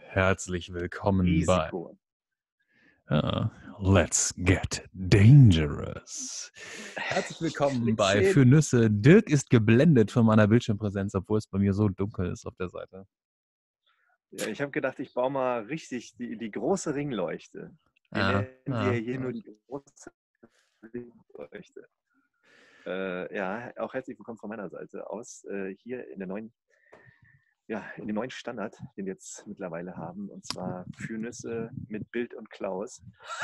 Herzlich willkommen bei Risiko. Let's Get Dangerous. Herzlich willkommen bei Für Nüsse. Dirk ist geblendet von meiner Bildschirmpräsenz, obwohl es bei mir so dunkel ist auf der Seite. Ja, ich habe gedacht, ich baue mal richtig die große Ringleuchte. Wir nennen die ja hier nur die große Ringleuchte. Ja, auch herzlich willkommen von meiner Seite aus, hier in dem neuen Standard, den wir jetzt mittlerweile haben, und zwar Für Nüsse mit Bild und Klaus.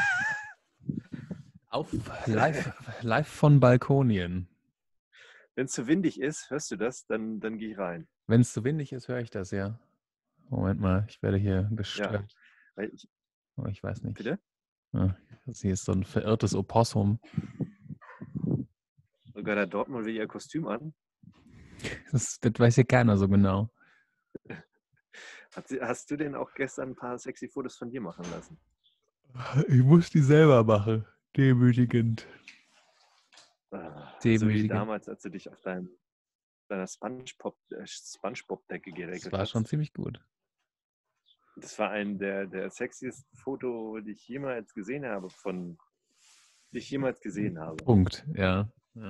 Live von Balkonien. Wenn es zu windig ist, hörst du das, dann gehe ich rein. Wenn es zu windig ist, höre ich das, ja. Moment mal, ich werde hier gestört. Ja, ich weiß nicht. Bitte? Das hier ist so ein verirrtes Opossum. Sogar der Dortmund will ihr Kostüm an. Das weiß hier keiner so genau. Hast du denn auch gestern ein paar sexy Fotos von dir machen lassen? Ich muss die selber machen. Demütigend. So wie damals, als du dich auf deiner Spongebob-Decke geregelt hast. Das war schon ziemlich gut. Das war ein der sexiesten Foto, die ich jemals gesehen habe, Punkt, ja.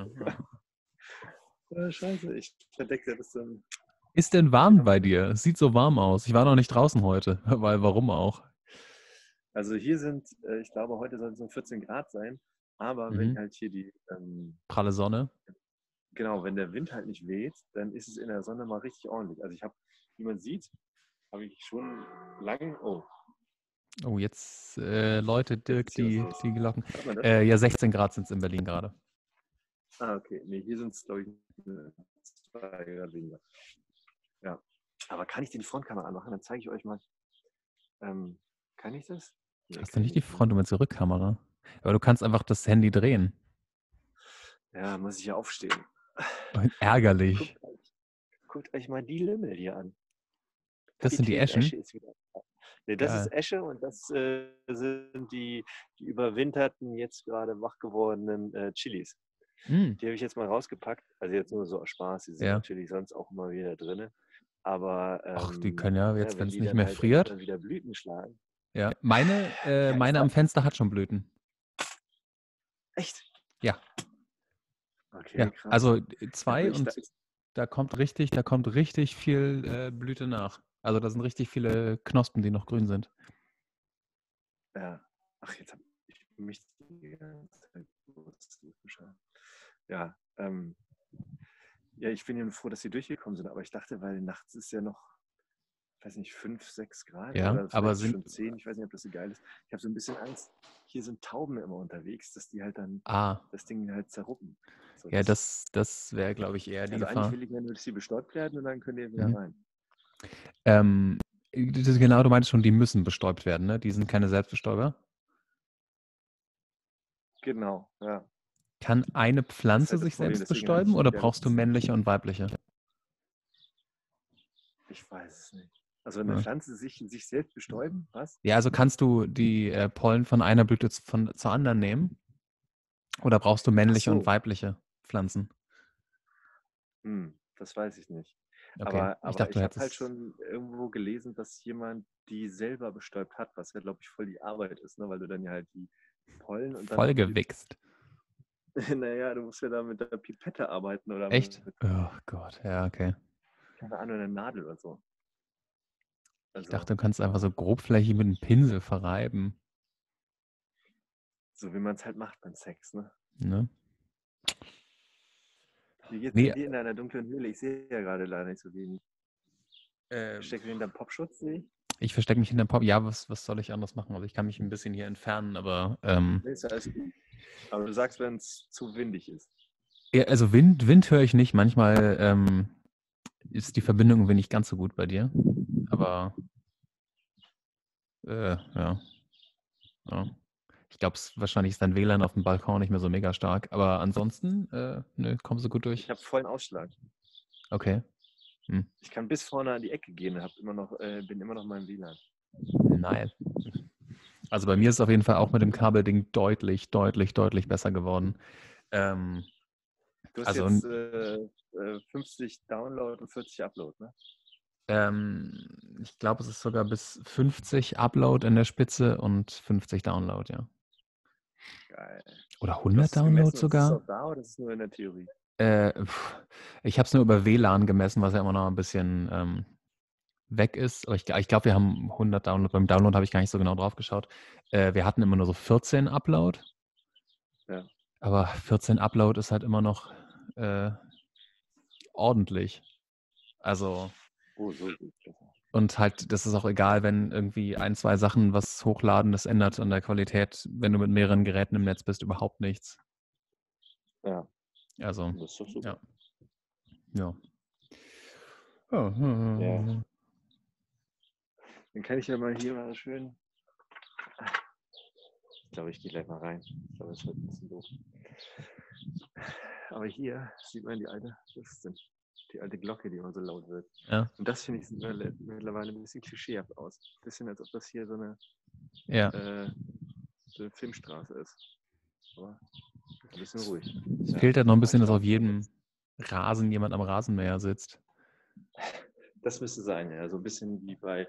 Scheiße, ich verdecke das dann. Ist denn warm bei dir? Es sieht so warm aus. Ich war noch nicht draußen heute, weil warum auch? Also hier sind, ich glaube, heute soll es so 14 Grad sein, aber wenn halt hier die pralle Sonne. Genau, wenn der Wind halt nicht weht, dann ist es in der Sonne mal richtig ordentlich. Also ich habe, wie man sieht, habe ich schon lange. Oh, jetzt läutet Dirk die Glocken. Hört man das? Ja, 16 Grad sind es in Berlin gerade. Okay. Nee, hier sind es, glaube ich, 2 Grad weniger. Ja. Aber kann ich die Frontkamera anmachen? Dann zeige ich euch mal. Kann ich das? Nee, hast du nicht die Front- und die Rückkamera? Aber du kannst einfach das Handy drehen. Ja, muss ich ja aufstehen. Ärgerlich. Guckt euch mal die Lümmel hier an. Das sind die Eschen? Nee, das ist Esche und das sind die überwinterten, jetzt gerade wach gewordenen Chilis. Die habe ich jetzt mal rausgepackt. Also jetzt nur so aus Spaß. Die sind natürlich sonst auch immer wieder drin. Aber die können ja jetzt, wenn es nicht mehr halt friert, dann wieder Blüten schlagen. Ja, meine am Fenster hat schon Blüten. Echt? Ja. Okay, ja, krass. Also 2 und da kommt richtig viel Blüte nach. Also da sind richtig viele Knospen, die noch grün sind. Ja. Ach, jetzt habe ich mich die ganze Zeit geschaut. Ja, ja, ich bin ja froh, dass sie durchgekommen sind, aber ich dachte, weil nachts ist ja noch, ich weiß nicht, 5, 6 Grad oder aber schon 10, ich weiß nicht, ob das so geil ist. Ich habe so ein bisschen Angst, hier sind Tauben immer unterwegs, dass die halt dann das Ding halt zerruppen. So, ja, das wäre, glaube ich, eher die Gefahr. Eigentlich will ich ja nur, dass sie bestäubt werden und dann könnt ihr wieder rein. Genau, du meintest schon, die müssen bestäubt werden, ne? Die sind keine Selbstbestäuber? Genau, ja. Kann eine Pflanze sich selbst bestäuben oder brauchst du männliche und weibliche? Ich weiß es nicht. Also eine Pflanze sich selbst bestäuben, was? Ja, also kannst du die Pollen von einer Blüte zur anderen nehmen? Oder brauchst du männliche und weibliche Pflanzen? Das weiß ich nicht. Okay. Aber ich dachte, habe halt schon irgendwo gelesen, dass jemand die selber bestäubt hat, was ja, glaube ich, voll die Arbeit ist, ne? Weil du dann ja halt die Pollen und dann vollgewichst. Naja, du musst ja da mit der Pipette arbeiten oder Echt? Oh Gott, ja, okay. Keine Ahnung, eine Nadel oder so. Also, ich dachte, du kannst einfach so grobflächig mit einem Pinsel verreiben. So wie man es halt macht beim Sex, ne? Wie geht's dir in deiner dunklen Höhle? Ich sehe ja gerade leider nicht so wenig. Steckst du hinterm Popschutz, sehe ich? Ich verstecke mich hinterm Pop. Ja, was soll ich anders machen? Also ich kann mich ein bisschen hier entfernen, aber Nee, ist ja alles gut. Aber du sagst, wenn es zu windig ist. Ja, also Wind höre ich nicht. Manchmal ist die Verbindung irgendwie nicht ganz so gut bei dir. Aber ja. Ich glaube, wahrscheinlich ist dein WLAN auf dem Balkon nicht mehr so mega stark. Aber ansonsten, kommst du gut durch. Ich habe vollen Ausschlag. Okay. Ich kann bis vorne an die Ecke gehen, bin immer noch in meinem WLAN. Nein. Also bei mir ist es auf jeden Fall auch mit dem Kabelding deutlich besser geworden. Du hast jetzt 50 Download und 40 Upload, ne? Ich glaube, es ist sogar bis 50 Upload in der Spitze und 50 Download, ja. Geil. Oder Du hast 100 es Download gemessen und ist es sogar? auch da oder ist es nur in der Theorie? Ich habe es nur über WLAN gemessen, was ja immer noch ein bisschen weg ist. Aber ich glaube, wir haben 100 Download. Beim Download habe ich gar nicht so genau drauf geschaut. Wir hatten immer nur so 14 Upload. Ja. Aber 14 Upload ist halt immer noch ordentlich. Also, Oh, so gut. und halt, das ist auch egal, wenn irgendwie 1, 2 Sachen was hochladen, das ändert an der Qualität, wenn du mit mehreren Geräten im Netz bist, überhaupt nichts. Ja, Also, das ist doch super. ja. Ja. Dann kann ich ja mal hier mal schön. Ich glaube, ich gehe gleich mal rein. Ich glaube, das wird ein bisschen doof. Aber hier sieht man die alte Glocke, die immer so laut wird. Ja. Und das finde ich sieht mittlerweile ein bisschen klischeehaft aus. Ein bisschen, als ob das hier so eine Filmstraße ist. Aber ein bisschen ruhig. Es fehlt halt noch ein bisschen, dass auf jedem Rasen jemand am Rasenmäher sitzt. Das müsste sein, ja. So ein bisschen wie bei,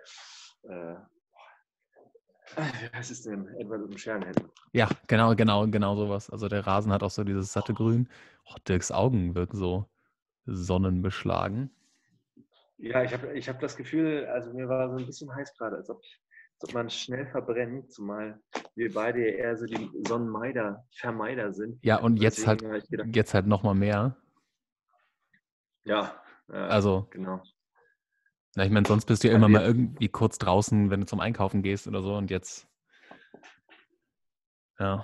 wie heißt es denn? Edward und Scherenhänden. Ja, genau sowas. Also der Rasen hat auch so dieses satte Grün. Oh, Dirks Augen wirken so sonnenbeschlagen. Ja, ich hab das Gefühl, also mir war so ein bisschen heiß gerade, als ob man schnell verbrennt, zumal wir beide eher so die Sonnenvermeider sind. Ja, und jetzt halt noch mal mehr. Ja, also genau. Na, ich meine, sonst bist du ja immer mal irgendwie kurz draußen, wenn du zum Einkaufen gehst oder so, und jetzt, ja.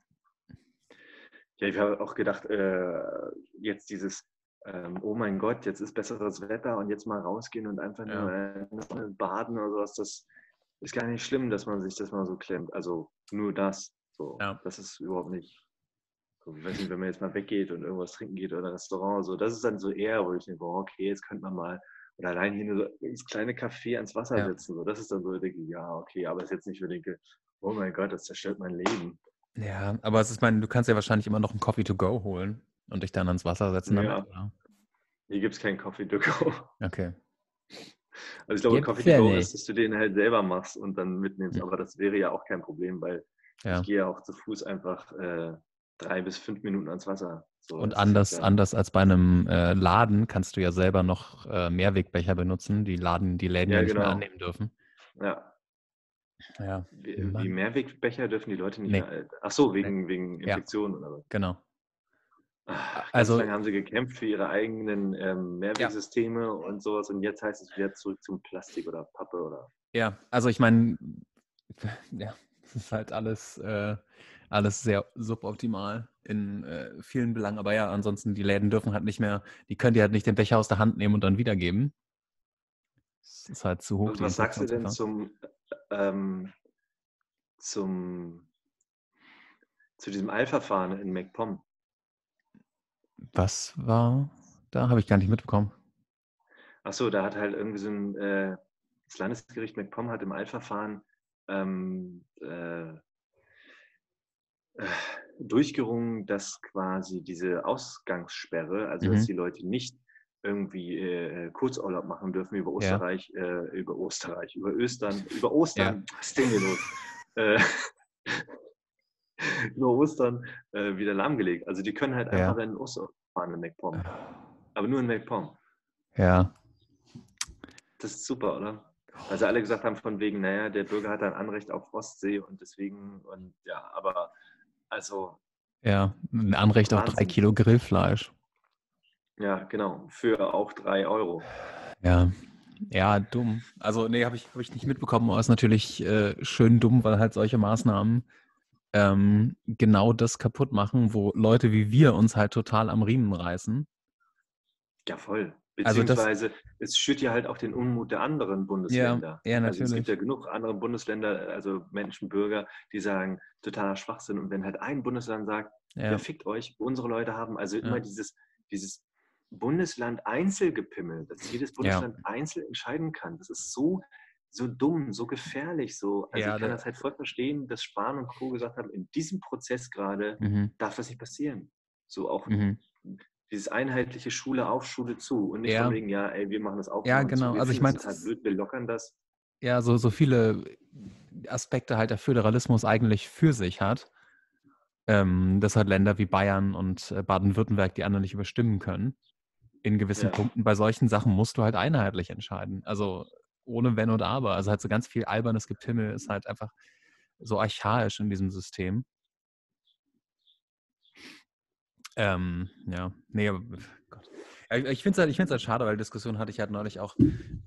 Ja, ich habe auch gedacht, jetzt dieses, oh mein Gott, jetzt ist besseres Wetter und jetzt mal rausgehen und einfach nur baden oder sowas, das ist gar nicht schlimm, dass man sich das mal so klemmt. Also nur das. So. Ja. Das ist überhaupt nicht. So, ich weiß nicht, wenn man jetzt mal weggeht und irgendwas trinken geht oder Restaurant, so, das ist dann so eher, wo ich denke, oh, okay, jetzt könnte man mal oder allein hier nur so ins kleine Café ans Wasser setzen. So. Das ist dann so, ich denke, ja, okay, aber es ist jetzt nicht, wo ich denke, oh mein Gott, das zerstört mein Leben. Ja, aber es ist, du kannst ja wahrscheinlich immer noch einen Coffee to go holen und dich dann ans Wasser setzen damit, oder? Hier gibt es keinen Coffee to go. Okay. Also ich glaube, Coffee to go ist, dass du den halt selber machst und dann mitnimmst. Aber das wäre ja auch kein Problem, weil ich gehe ja auch zu Fuß einfach 3 bis 5 Minuten ans Wasser. So, und anders als bei einem Laden kannst du ja selber noch Mehrwegbecher benutzen, die Läden ja nicht mehr annehmen dürfen. Ja. Ja. Wie Mehrwegbecher dürfen die Leute nicht mehr. Ach so, wegen Infektionen oder was? Genau. Ganz lange haben sie gekämpft für ihre eigenen Mehrwegsysteme und sowas und jetzt heißt es wieder zurück zum Plastik oder Pappe oder. Ja, also ich meine, ja, es ist halt alles sehr suboptimal in vielen Belangen, aber ja, ansonsten die Läden dürfen halt nicht mehr, die können dir halt nicht den Becher aus der Hand nehmen und dann wiedergeben. Das ist halt zu hoch. Und was sagst du denn zu diesem Eilverfahren in MacPom? Was war da? Habe ich gar nicht mitbekommen. Achso, da hat halt irgendwie so das Landesgericht MacPom hat im Eilverfahren durchgerungen, dass quasi diese Ausgangssperre, also dass die Leute nicht irgendwie Kurzurlaub machen dürfen über Ostern, über Ostern, was ist denn hier los? Über Ostern wieder lahmgelegt. Also die können halt einfach in Ostern fahren in MacPom. Aber nur in MacPom. Ja. Das ist super, oder? Also alle gesagt haben von wegen, naja, der Bürger hat ein Anrecht auf Ostsee und deswegen, und ja, aber also. Ja, ein Anrecht auf 3 Kilo Grillfleisch. Ja, genau, für auch 3 Euro. Ja, dumm. Also nee, habe ich nicht mitbekommen, aber ist natürlich schön dumm, weil halt solche Maßnahmen genau das kaputt machen, wo Leute wie wir uns halt total am Riemen reißen. Ja, voll. Beziehungsweise es schürt ja halt auch den Unmut der anderen Bundesländer. Ja, natürlich. Also es gibt ja genug andere Bundesländer, also Menschen, Bürger, die sagen, totaler Schwachsinn. Und wenn halt ein Bundesland sagt, ja, fickt euch, unsere Leute haben also immer dieses Bundesland-Einzelgepimmel, dass jedes Bundesland einzeln entscheiden kann. Das ist so dumm, so gefährlich. So. Also ich kann das halt voll verstehen, dass Spahn und Co. gesagt haben, in diesem Prozess gerade darf das nicht passieren. So auch dieses einheitliche Schule auf, Schule zu und nicht von Ja, wegen, ja, ey, wir machen das auch ja, bei uns so. genau. Wir Also ich finden das meine, total blöd, wir lockern das. ja, so viele Aspekte halt der Föderalismus eigentlich für sich hat, dass halt Länder wie Bayern und Baden-Württemberg die anderen nicht überstimmen können. In gewissen Ja. Punkten. Bei solchen Sachen musst du halt einheitlich entscheiden. Also ohne Wenn und Aber. Also halt so ganz viel albernes Gepimmel ist halt einfach so archaisch in diesem System. Ja, nee, aber Gott. Ja, ich finde es halt schade, weil die Diskussion hatte ich halt neulich auch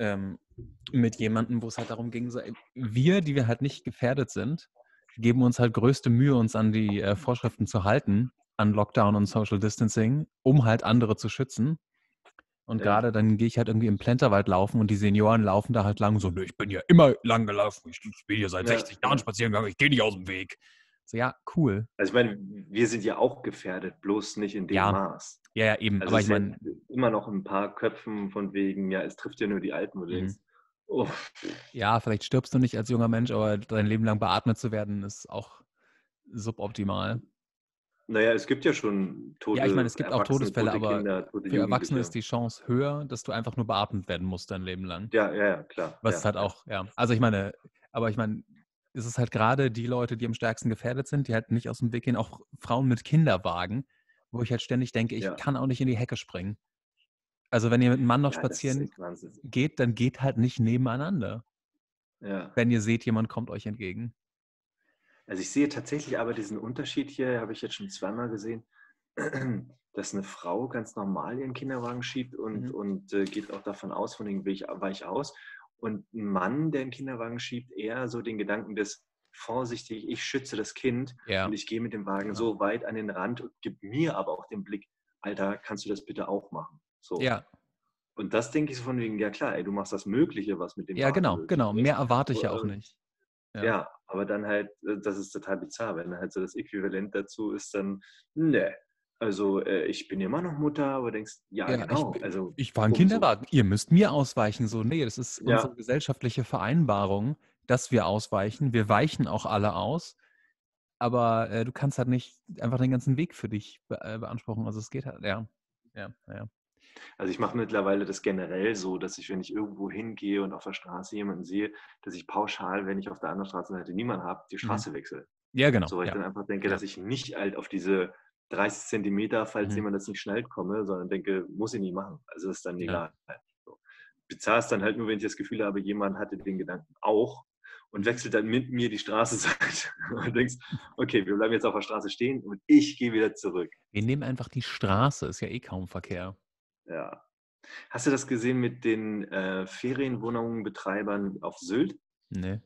mit jemandem, wo es halt darum ging, so, ey, wir, die wir halt nicht gefährdet sind, geben uns halt größte Mühe, uns an die Vorschriften zu halten, an Lockdown und Social Distancing, um halt andere zu schützen. Und Ja. gerade dann gehe ich halt irgendwie im Plenterwald laufen und die Senioren laufen da halt lang so, "Nö, ich bin ja immer lang gelaufen, ich bin hier seit Ja, 60 Jahren ja. spazieren gegangen, ich gehe nicht aus dem Weg." So, ja, cool. Also ich meine, wir sind ja auch gefährdet, bloß nicht in dem Ja, Maß. ja, eben. Also Aber es ich ist ja meine, immer noch ein paar Köpfen von wegen, ja, es trifft ja nur die Alten, wo du denkst, oh, ja, vielleicht stirbst du nicht als junger Mensch, aber dein Leben lang beatmet zu werden, ist auch suboptimal. naja, es gibt ja schon Ja, ich meine, tote es gibt auch Erwachsene, Todesfälle, tote aber Kinder, tote für Erwachsene Jugendliche. ist die Chance höher, dass du einfach nur beatmet werden musst dein Leben lang. Ja, ja, ja, klar. Was Ja, halt ja. auch, ja. Also ich meine, aber ich meine, es ist halt gerade die Leute, die am stärksten gefährdet sind, die halt nicht aus dem Weg gehen, auch Frauen mit Kinderwagen, wo ich halt ständig denke, ich Ja, kann auch nicht in die Hecke springen. Also wenn ihr mit einem Mann noch ja, das ist spazieren echt Wahnsinn. geht, dann geht halt nicht nebeneinander, Ja. wenn ihr seht, jemand kommt euch entgegen. Also ich sehe tatsächlich aber diesen Unterschied hier, habe ich jetzt schon zweimal gesehen, dass eine Frau ganz normal ihren Kinderwagen schiebt Mhm. und geht auch davon aus, von dem weich aus. Und ein Mann, der einen Kinderwagen schiebt, eher so den Gedanken des vorsichtig, ich schütze das Kind und Ja, ich gehe mit dem Wagen genau. so weit an den Rand und gebe mir aber auch den Blick, Alter, kannst du das bitte auch machen? So. Ja, Und das denke ich so von wegen, ja klar, ey, du machst das Mögliche, was mit dem ja, Wagen genau, möglich genau. ist. Mehr erwarte ich ja auch nicht. Ja. Ja, aber dann halt, das ist total bizarr, wenn halt so das Äquivalent dazu ist dann, ne, also ich bin immer noch Mutter, aber denkst, ja Ja, genau, also ich fahre 'n umso, Kinderwagen. Ihr müsst mir ausweichen. So, nee, das ist unsere ja, gesellschaftliche Vereinbarung, dass wir ausweichen. Wir weichen auch alle aus, aber, du kannst halt nicht einfach den ganzen Weg für dich beanspruchen. Also, es geht halt ja. Ja, ja. also ich mache mittlerweile das generell so, dass ich, wenn ich irgendwo hingehe und auf der Straße jemanden sehe, dass ich pauschal, wenn ich auf der anderen Straßenseite niemanden habe, die Mhm. Straße wechsle. Ja, genau. So, weil ich Ja, dann einfach denke, ja. dass ich nicht halt auf diese 30 Zentimeter, falls Mhm. jemand das nicht schnallt, komme, sondern denke, muss ich nicht machen. Also ist dann Ja. egal. So. Bizarr ist dann halt nur, wenn ich das Gefühl habe, jemand hatte den Gedanken auch und Mhm. wechselt dann mit mir die Straßenseite und denkst, okay, wir bleiben jetzt auf der Straße stehen und ich gehe wieder zurück. Wir nehmen einfach die Straße, ist ja eh kaum Verkehr. Ja. Hast du das gesehen mit den Ferienwohnungsbetreibern auf Sylt? Ne?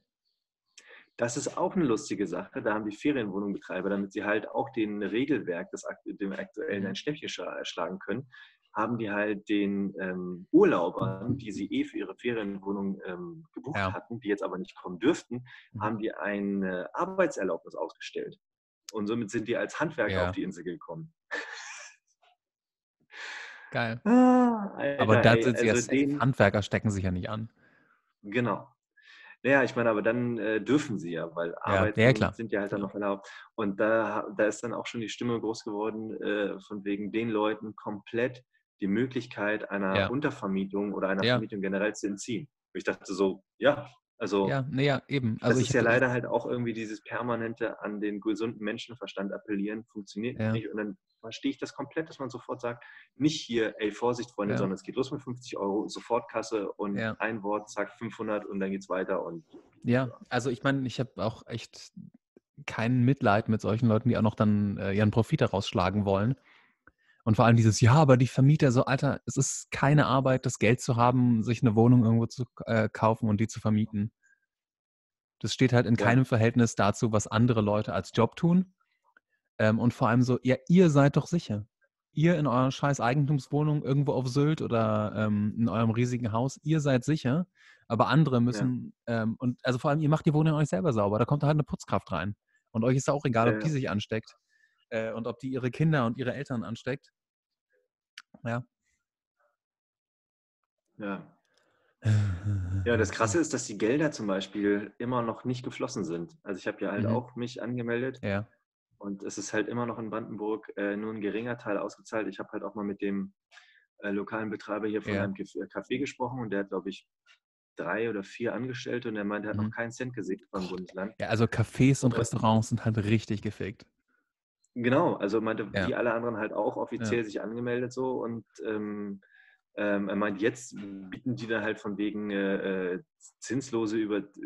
Das ist auch eine lustige Sache. Da haben die Ferienwohnungsbetreiber, damit sie halt auch dem Regelwerk, dem aktuellen, Mhm. ein Schnäppchen schlagen können, haben die halt den Urlaubern, die sie eh für ihre Ferienwohnung gebucht Ja. hatten, die jetzt aber nicht kommen dürften, Mhm. haben die eine Arbeitserlaubnis ausgestellt. Und somit sind die als Handwerker auf Ja, die Insel gekommen. geil. Aber Alter, da ey, sind sie ja also safe. den, Handwerker stecken sich ja nicht an. genau. Ja, ich meine, aber dann dürfen sie ja, weil Ja, ja, Arbeiten klar. sind ja halt dann Klar. noch erlaubt. Und da ist dann auch schon die Stimme groß geworden, von wegen den Leuten komplett die Möglichkeit einer Ja, Untervermietung oder einer ja. Vermietung generell zu entziehen. Und ich dachte so, ja, also Ja, ne, ja, eben. Also das ich ist ja habe leider halt auch irgendwie dieses permanente an den gesunden Menschenverstand appellieren, funktioniert ja, nicht. Und dann verstehe ich das komplett, dass man sofort sagt, nicht hier, ey, Vorsicht, Freunde, ja, sondern es geht los mit 50 Euro, Sofortkasse und ja. ein Wort, zack, 500 und dann geht's weiter. Und Ja, also ich meine, ich habe auch echt kein Mitleid mit solchen Leuten, die auch noch dann, ihren Profit daraus schlagen wollen. Und vor allem dieses: „Ja, aber die Vermieter", so, Alter, es ist keine Arbeit, das Geld zu haben, sich 'ne Wohnung irgendwo zu kaufen und die zu vermieten. Das steht halt in ja, keinem Verhältnis dazu, was andere Leute als Job tun. Und vor allem so, ja, ihr seid doch sicher. Ihr in eurer scheiß Eigentumswohnung irgendwo auf Sylt oder in eurem riesigen Haus, ihr seid sicher, aber andere ja, müssen, und also vor allem, ihr macht die Wohnung euch selber sauber, da kommt da halt eine Putzkraft rein. Und euch ist da auch egal, ob die ja, sich ansteckt und ob die ihre Kinder und ihre Eltern ansteckt. Ja. ja. Ja, das Krasse ist, dass die Gelder zum Beispiel immer noch nicht geflossen sind. Also ich habe ja halt Mhm. auch mich angemeldet Ja. Und es ist halt immer noch in Brandenburg nur ein geringer Teil ausgezahlt. Ich habe halt auch mal mit dem lokalen Betreiber hier von einem Café gesprochen und der hat, glaube ich, 3 oder 4 Angestellte und er meinte, er hat noch keinen Cent gesehen vom Bundesland. Ja, also Cafés und Restaurants sind halt richtig gefickt. Genau, also meinte, wie alle anderen halt auch offiziell sich angemeldet so und er meint, jetzt bieten die dann halt von wegen zinslose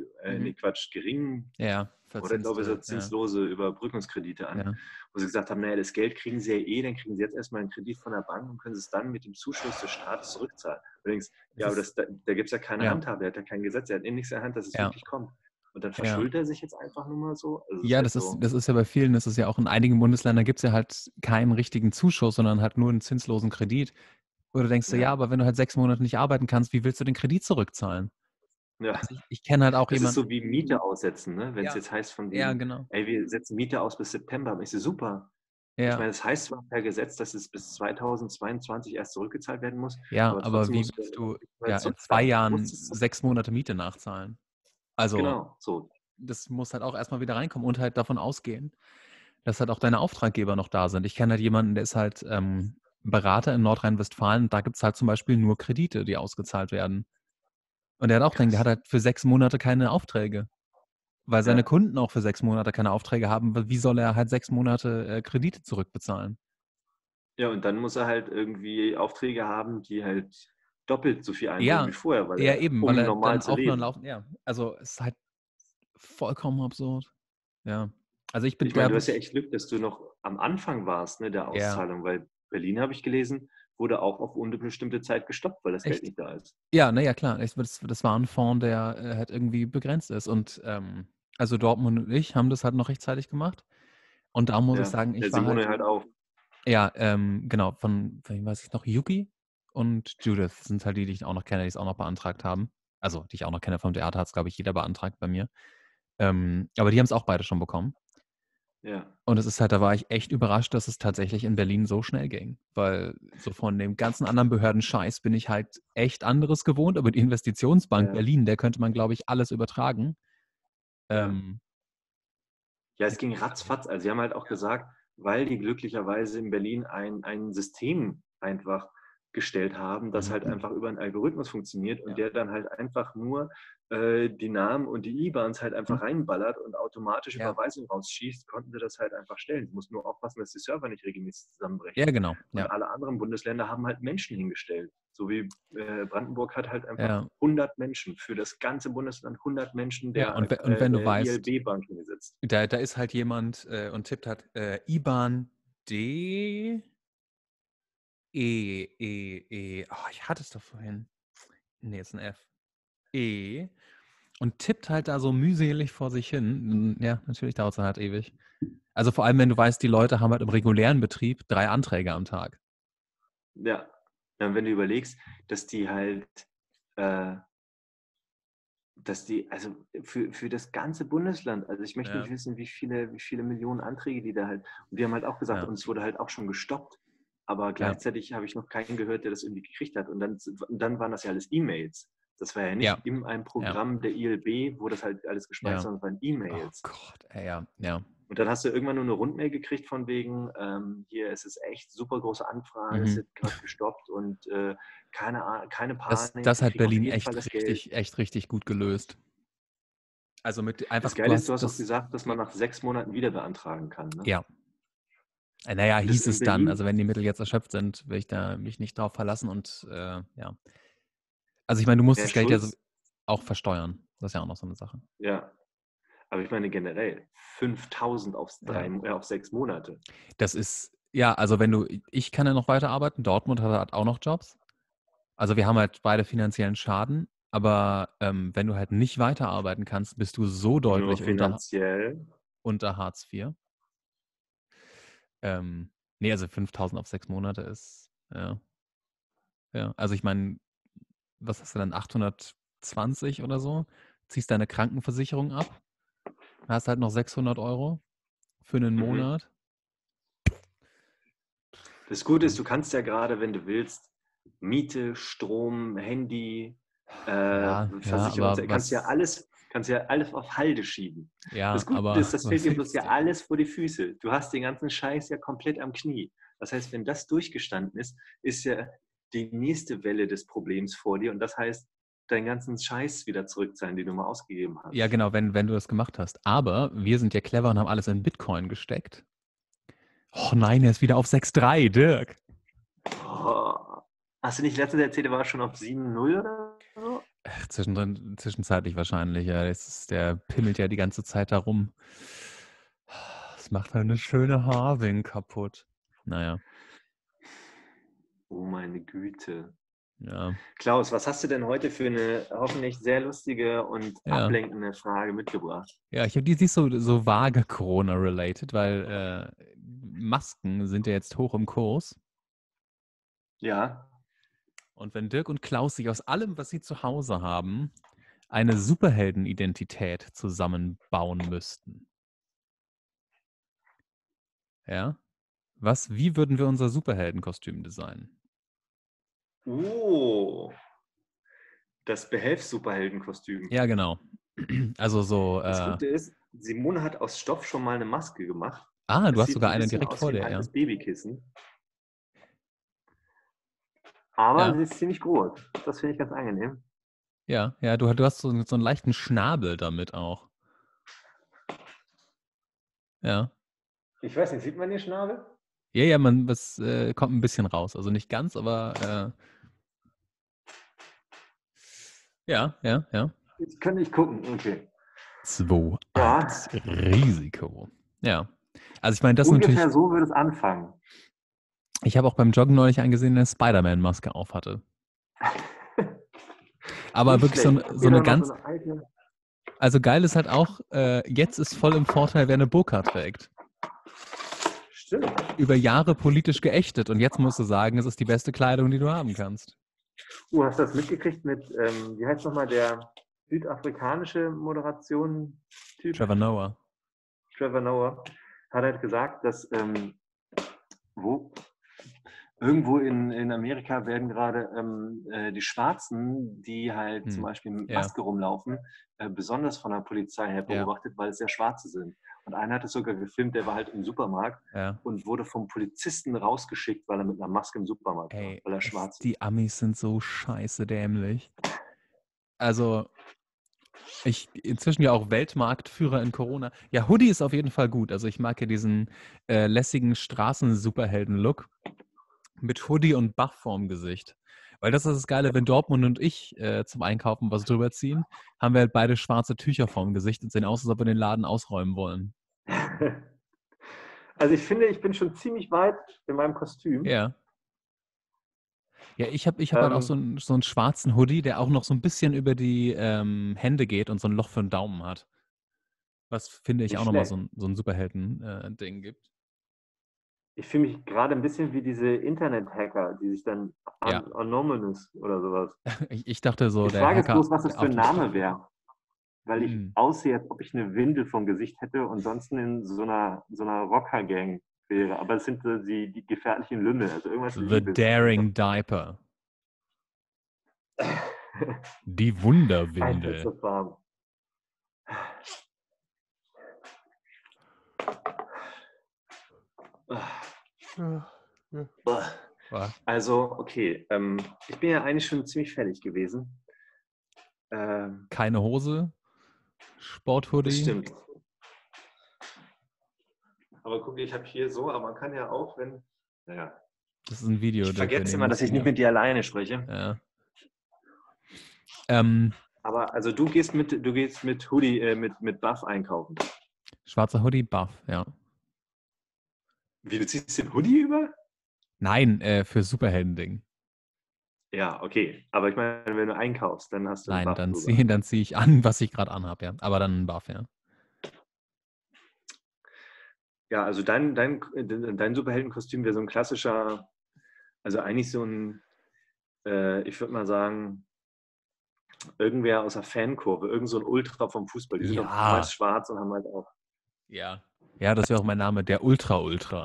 gering oder glaube ich zinslose Überbrückungskredite an, wo sie gesagt haben, naja, das Geld kriegen sie ja dann kriegen sie jetzt erstmal einen Kredit von der Bank und können es dann mit dem Zuschuss des Staates zurückzahlen. Übrigens, aber da gibt es ja keine Handhabe, er hat ja kein Gesetz, er hat nichts in der Hand, dass es wirklich kommt. Und dann verschuldet er sich jetzt einfach nur mal so. Also das ist ja bei vielen, das ist ja auch in einigen Bundesländern gibt es ja halt keinen richtigen Zuschuss, sondern halt nur einen zinslosen Kredit. Wo du denkst, aber wenn du halt 6 Monate nicht arbeiten kannst, wie willst du den Kredit zurückzahlen? Ja. Also ich kenne halt auch jemanden. Das ist so wie Miete aussetzen, ne? Wenn es jetzt heißt von denen, genau. ey, wir setzen Miete aus bis September. Aber ich so, super. Ja. Ich meine, das heißt zwar per Gesetz, dass es bis 2022 erst zurückgezahlt werden muss. Ja, aber wie willst du in 2 Jahren 6 Monate Miete nachzahlen? Also, genau, so. Das muss halt auch erstmal wieder reinkommen und halt davon ausgehen, dass halt auch deine Auftraggeber noch da sind. Ich kenne halt jemanden, der ist halt Berater in Nordrhein-Westfalen. Da gibt es halt zum Beispiel nur Kredite, die ausgezahlt werden. Und der hat auch der hat halt für 6 Monate keine Aufträge. Weil seine Kunden auch für 6 Monate keine Aufträge haben. Wie soll er halt 6 Monate Kredite zurückbezahlen? Ja, und dann muss er halt irgendwie Aufträge haben, die halt doppelt so viel einbringen wie vorher, weil er normal zu leben. Also es ist halt vollkommen absurd. Ja. Also ich meine, du hast ja echt Glück, dass du noch am Anfang warst, ne, der Auszahlung, weil Berlin, habe ich gelesen, wurde auch auf unbestimmte Zeit gestoppt, weil das Geld nicht da ist. Ja, naja, klar. Das war ein Fonds, der halt irgendwie begrenzt ist. Und also Dortmund und ich haben das halt noch rechtzeitig gemacht. Und da muss ich sagen, ich war Simone halt auch. Ja, genau, von wem weiß ich noch, Yuki und Judith sind halt die ich auch noch kenne, die es auch noch beantragt haben. Also, die ich auch noch kenne vom Theater, hat es, glaube ich, jeder beantragt bei mir. Aber die haben es auch beide schon bekommen. Ja. Und es ist halt, da war ich echt überrascht, dass es tatsächlich in Berlin so schnell ging. Weil so von dem ganzen anderen Behördenscheiß bin ich halt echt anderes gewohnt. Aber die Investitionsbank Berlin, der könnte man, glaube ich, alles übertragen. Ja, es ging ratzfatz. Also sie haben halt auch gesagt, weil die glücklicherweise in Berlin ein System einfach gestellt haben, das halt einfach über einen Algorithmus funktioniert und der dann halt einfach nur die Namen und die IBANs halt einfach reinballert und automatisch Überweisungen rausschießt, konnten sie das halt einfach stellen. Sie mussten nur aufpassen, dass die Server nicht regelmäßig zusammenbrechen. Ja, genau. Und alle anderen Bundesländer haben halt Menschen hingestellt. So wie Brandenburg hat halt einfach 100 Menschen für das ganze Bundesland, 100 Menschen und wenn du weißt, ILB-Bank hingesetzt. Da ist halt jemand und tippt halt IBAN D ich hatte es doch vorhin. Nee, ist ein F. E. Und tippt halt da so mühselig vor sich hin. Ja, natürlich dauert es dann halt ewig. Also vor allem, wenn du weißt, die Leute haben halt im regulären Betrieb 3 Anträge am Tag. Ja, wenn du überlegst, dass die halt, also für das ganze Bundesland, also ich möchte nicht wissen, wie viele Millionen Anträge die da halt, und wir haben halt auch gesagt, uns wurde halt auch schon gestoppt, aber gleichzeitig habe ich noch keinen gehört, der das irgendwie gekriegt hat. Und dann waren das ja alles E-Mails. Das war ja nicht in einem Programm der ILB, wo das halt alles gespeichert, sondern es waren E-Mails. Oh Gott, ja. Und dann hast du irgendwann nur eine Rundmail gekriegt von wegen, hier ist es echt super große Anfrage, es wird gerade gestoppt und keine Panik. Das hat Berlin echt richtig gut gelöst. Also mit einfach. Das Geile ist, du hast auch gesagt, dass man nach 6 Monaten wieder beantragen kann. Ne? Ja. Naja, hieß es dann. Also wenn die Mittel jetzt erschöpft sind, will ich da mich nicht drauf verlassen und ja. Also ich meine, du musst das Geld ja auch versteuern. Das ist ja auch noch so eine Sache. Ja. Aber ich meine generell 5.000 auf 6 Monate. Das ist, also ich kann ja noch weiterarbeiten, Dortmund hat auch noch Jobs. Also wir haben halt beide finanziellen Schaden, aber wenn du halt nicht weiterarbeiten kannst, bist du so deutlich unter Hartz IV. Nee, also 5.000 auf 6 Monate ist, ja. Also ich meine, was hast du dann, 820 oder so? Ziehst deine Krankenversicherung ab, hast halt noch 600 € für einen Monat. Das Gute ist, du kannst ja gerade, wenn du willst, Miete, Strom, Handy, Versicherung, kannst ja alles Kannst ja alles auf Halde schieben. Ja, Das Gute aber ist, das fällt was dir bloß hilft's ja dir? alles vor die Füße. Du hast den ganzen Scheiß ja komplett am Knie. Das heißt, wenn das durchgestanden ist ja die nächste Welle des Problems vor dir und das heißt, deinen ganzen Scheiß wieder zurückzahlen, den du mal ausgegeben Ja, hast. genau, wenn du das gemacht hast. Aber wir sind ja clever und haben alles in Bitcoin gesteckt. Oh nein, er ist wieder auf 6,3, Dirk. Oh. Hast du nicht letztens erzählt, er war schon auf 7,0 oder so? Zwischenzeitlich wahrscheinlich, ja. Der pimmelt ja die ganze Zeit da rum. Das macht halt eine schöne Harving kaputt. Naja, Oh meine Güte. ja. Klaus, was hast du denn heute für eine hoffentlich sehr lustige und Ja. ablenkende Frage mitgebracht? Ja, die ist so vage Corona-related, weil Masken sind ja jetzt hoch im Kurs. Ja. Und wenn Dirk und Klaus sich aus allem, was sie zu Hause haben, eine Superheldenidentität zusammenbauen müssten. Ja? Wie würden wir unser Superheldenkostüm designen? Oh, das Behelfs-Superheldenkostüm. Ja, genau. Also so, Das Gute ist, Simone hat aus Stoff schon mal eine Maske gemacht. du Es hast sieht sogar ein eine bisschen direkt aus wie vor ein dir, ja. altes Babykissen. Aber Ja, sie ist ziemlich groß. Das finde ich ganz angenehm. ja, du hast so einen leichten Schnabel damit auch. Ja. Ich weiß nicht, sieht man den Schnabel? Ja, das kommt ein bisschen raus. Also nicht ganz, aber ja. Ich kann nicht gucken, okay. 2, Ja, 1, Risiko. Ja. Also ich meine, das ist natürlich, ungefähr so würde es anfangen. ich habe auch beim Joggen neulich einen gesehen, der eine Spider-Man-Maske aufhatte. Aber Nicht wirklich schlecht. so Hier eine doch noch ganz, so eine alte. also geil ist halt auch, jetzt ist voll im Vorteil, wer eine Burka trägt. Stimmt. Über Jahre politisch geächtet und jetzt musst du sagen, es ist die beste Kleidung, die du haben kannst. Hast du das mitgekriegt mit, wie heißt nochmal der südafrikanische Moderation-Typ? Trevor Noah. Trevor Noah hat halt gesagt, dass irgendwo in Amerika werden gerade die Schwarzen, die halt zum Beispiel mit Ja, Maske rumlaufen, besonders von der Polizei her ja, beobachtet, weil es ja Schwarze sind. Und einer hat es sogar gefilmt, der war halt im Supermarkt ja. und wurde vom Polizisten rausgeschickt, weil er mit einer Maske im Supermarkt war, Ey, weil er schwarz ist. die Amis sind so scheiße dämlich. Also, inzwischen ja auch Weltmarktführer in Corona. Ja, Hoodie ist auf jeden Fall gut. Also ich mag ja diesen lässigen Straßen-Superhelden-Look mit Hoodie und Buff vorm Gesicht. Weil das ist das Geile, wenn Dortmund und ich zum Einkaufen was drüber ziehen, haben wir halt beide schwarze Tücher vorm Gesicht und sehen aus, als ob wir den Laden ausräumen wollen. Also ich finde, ich bin schon ziemlich weit in meinem Kostüm. Ja. Ja, ich hab halt auch so einen schwarzen Hoodie, der auch noch so ein bisschen über die Hände geht und so ein Loch für den Daumen hat. Was, finde ich, Nicht auch nochmal schlecht. so ein Superhelden-Ding gibt. Ich fühle mich gerade ein bisschen wie diese Internet-Hacker, die sich dann Ja. Anonymous oder sowas. Ich dachte so, Die der Frage ist Hacker bloß, was das für auf ein dem Name Stoff. wäre. Weil ich aussehe, als ob ich eine Windel vom Gesicht hätte und sonst in so einer Rocker-Gang wäre. Aber es sind so die gefährlichen Lümmel, also irgendwas The Liebes. Daring Diaper. Die Wunderwindel. Einflussfarben. Also, okay. Ich bin ja eigentlich schon ziemlich fertig gewesen. Keine Hose, Das Sporthoodie. stimmt. Aber guck, ich habe hier so, aber man kann ja auch, wenn. Naja. Das ist ein Video. Ich Dirk, wir vergesse nehmen immer, das dass ich nicht Video. mit dir alleine spreche. Ja. Aber also du gehst mit Hoodie, mit Buff einkaufen. Schwarzer Hoodie, Buff, ja. Wie, du ziehst den Hoodie über? Nein, für Superhelden-Ding. Ja, okay. Aber ich meine, wenn du einkaufst, dann hast du einen Nein, Buff drüber. dann zieh ich an, was ich gerade anhab, ja. Aber dann ein Buff, ja. Ja, also dein Superheldenkostüm wäre so ein klassischer, also eigentlich so ein, ich würde mal sagen, irgendwer aus der Fankurve, irgend so ein Ultra vom Fußball. Die sind doch Ja. meist schwarz und haben halt auch. Ja. Ja, das wäre auch mein Name, der Ultra.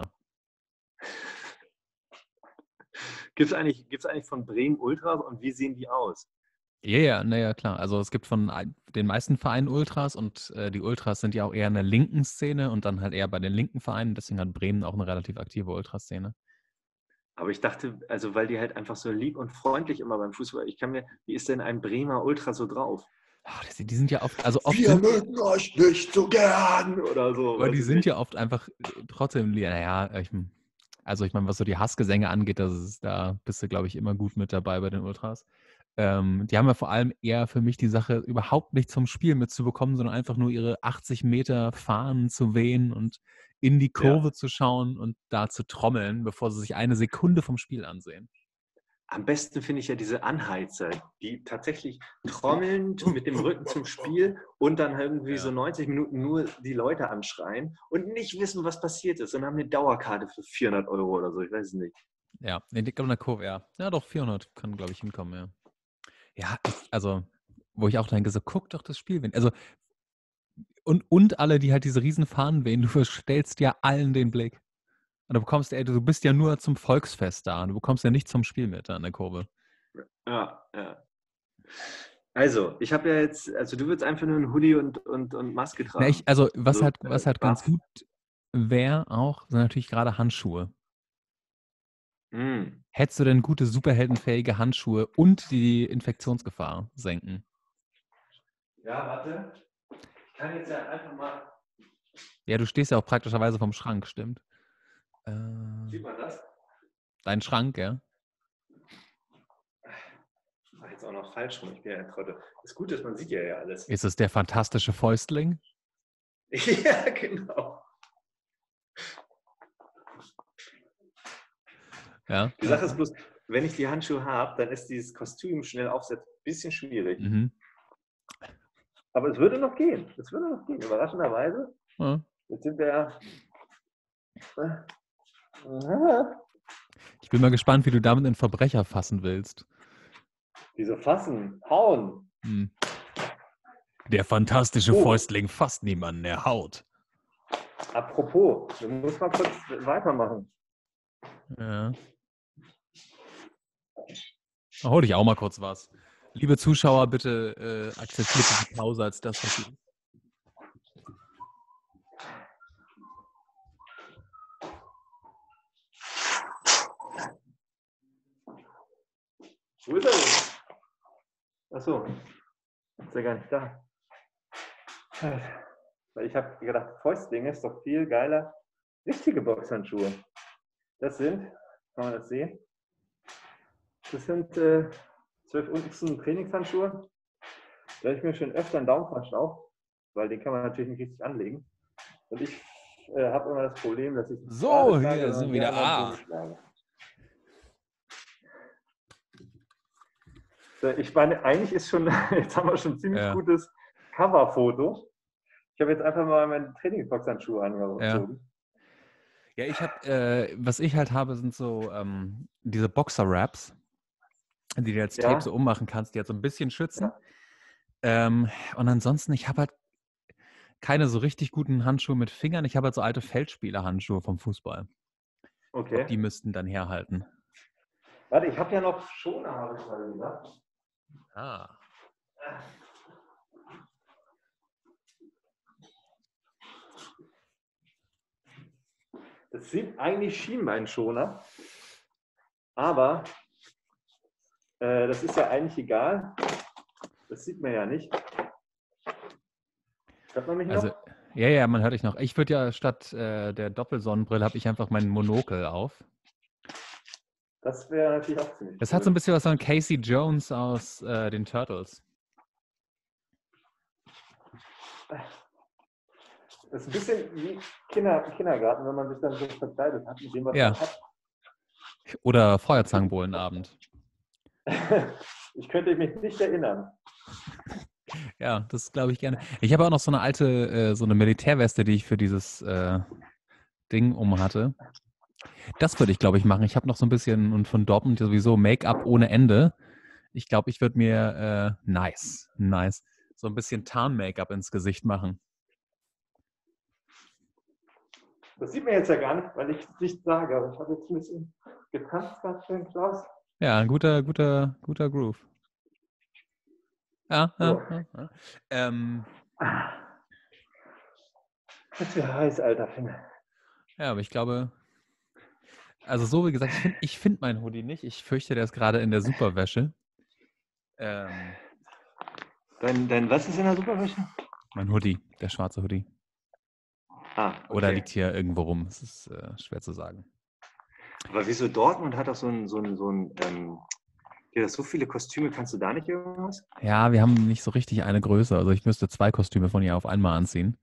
Gibt's eigentlich von Bremen Ultras und wie sehen die aus? Ja, naja, klar. Also es gibt von den meisten Vereinen Ultras und die Ultras sind ja auch eher in der linken Szene und dann halt eher bei den linken Vereinen. Deswegen hat Bremen auch eine relativ aktive Ultraszene. Aber ich dachte, also weil die halt einfach so lieb und freundlich immer beim Fußball, wie ist denn ein Bremer Ultra so drauf? Ach, die sind ja oft, also oft Wir sind, mögen euch nicht so gern oder so, aber weiß die ich sind nicht. ja oft einfach trotzdem, naja, also ich meine, was so die Hassgesänge angeht, da bist du, glaube ich, immer gut mit dabei bei den Ultras. Die haben ja vor allem eher für mich die Sache, überhaupt nicht zum Spiel mitzubekommen, sondern einfach nur ihre 80 Meter Fahnen zu wehen und in die Ja. Kurve zu schauen und da zu trommeln, bevor sie sich eine Sekunde vom Spiel ansehen. Am besten finde ich ja diese Anheizer, die tatsächlich trommelnd mit dem Rücken zum Spiel und dann irgendwie so 90 Minuten nur die Leute anschreien und nicht wissen, was passiert ist und haben eine Dauerkarte für 400 € oder so, ich weiß es nicht. Ja, ich glaube in der Kurve, ja. Ja, doch, 400 kann, glaube ich, hinkommen, ja. Ja, also, wo ich auch denke, so, guck doch das Spiel. Also, und alle, die halt diese riesen Fahnen wehen, du verstellst ja allen den Blick. Und du bist ja nur zum Volksfest da. Du bekommst ja nicht zum Spiel mit da in der Kurve. Ja, ja. Also, ich habe ja jetzt, also du willst einfach nur ein Hoodie und Maske Na, tragen. was halt ganz Buff. gut wäre auch, sind natürlich gerade Handschuhe. Mm. Hättest du denn gute, superheldenfähige Handschuhe und die Infektionsgefahr senken? Ja, warte. Ich kann jetzt ja einfach mal. Ja, du stehst ja auch praktischerweise vom Schrank, stimmt. Sieht man das? Dein Schrank, ja? Ach, jetzt auch noch falsch rum. Ich bin ja ein Trottel. Das Gute ist, man sieht ja alles. Ist es der fantastische Fäustling? Ja, genau. Ja. Die Sache ist bloß, wenn ich die Handschuhe habe, dann ist dieses Kostüm schnell aufsetzen ein bisschen schwierig. Mhm. Aber es würde noch gehen. Es würde noch gehen. Überraschenderweise. Ja. Jetzt sind wir ja. Ich bin mal gespannt, wie du damit einen Verbrecher fassen willst. Wieso fassen? Hauen. Hm. Der fantastische Fäustling fasst niemanden, er haut. Apropos, du musst mal kurz weitermachen. Ja. Hol dich auch mal kurz was. Liebe Zuschauer, bitte akzeptiert die Pause als das, was sie ist. Wo ist er denn? Achso, ist er gar nicht da. Weil ich habe gedacht, Fäustlinge ist doch viel geiler. Richtige Boxhandschuhe. Das sind, kann man das sehen? Das sind 12 Unzen Trainingshandschuhe. Da habe ich mir schon öfter einen Daumen verstaucht, weil den kann man natürlich nicht richtig anlegen. Und ich habe immer das Problem, dass ich nicht So, schlage, hier sind wir wieder. Schlage. Ich meine, eigentlich ist schon, jetzt haben wir schon ein ziemlich gutes Coverfoto. Ich habe jetzt einfach mal meine Trainingsboxhandschuhe angezogen. Ja, was ich halt habe, sind so diese Boxer-Wraps, die du als Tape so ummachen kannst, die halt so ein bisschen schützen. Ja. Und ansonsten, ich habe halt keine so richtig guten Handschuhe mit Fingern. Ich habe halt so alte Feldspieler-Handschuhe vom Fußball. Okay. Glaub, die müssten dann herhalten. Warte, ich habe ja noch Schoner, habe ich mal gesagt. Ah. Das sind eigentlich Schienbeinschoner, aber das ist ja eigentlich egal. Das sieht man ja nicht. Hört man mich noch? Ja, man hört dich noch. Ich würde ja statt der Doppelsonnenbrille habe ich einfach meinen Monokel auf. Das wäre natürlich auch ziemlich Das hat so ein bisschen was von Casey Jones aus den Turtles. Das ist ein bisschen wie Kindergarten, wenn man sich dann so verkleidet hat, mit dem, was man hat. Oder Feuerzangenbowlenabend. Ich könnte mich nicht erinnern. Ja, das glaube ich gerne. Ich habe auch noch so eine alte, so eine Militärweste, die ich für dieses Ding hatte. Das würde ich, glaube ich, machen. Ich habe noch so ein bisschen und von Dortmund sowieso Make-up ohne Ende. Ich glaube, ich würde mir nice, so ein bisschen Tarn-Make-up ins Gesicht machen. Das sieht man jetzt ja gar nicht, weil ich es nicht sage. Aber ich habe jetzt ein bisschen getanzt gerade für den Klaus. Ja, ein guter Groove. Ja, So. ja, ja, ja. Das wird heiß, Alter, finde. Ja, aber ich glaube, also so wie gesagt, ich find meinen Hoodie nicht. Ich fürchte, der ist gerade in der Superwäsche. Ähm, Dein was ist in der Superwäsche? Mein Hoodie, der schwarze Hoodie. Ah, Oder okay. liegt hier irgendwo rum. Es ist schwer zu sagen. Aber wieso Dortmund hat doch ja, so viele Kostüme, kannst du da nicht irgendwas? Ja, wir haben nicht so richtig eine Größe. Also ich müsste 2 Kostüme von ihr auf einmal anziehen.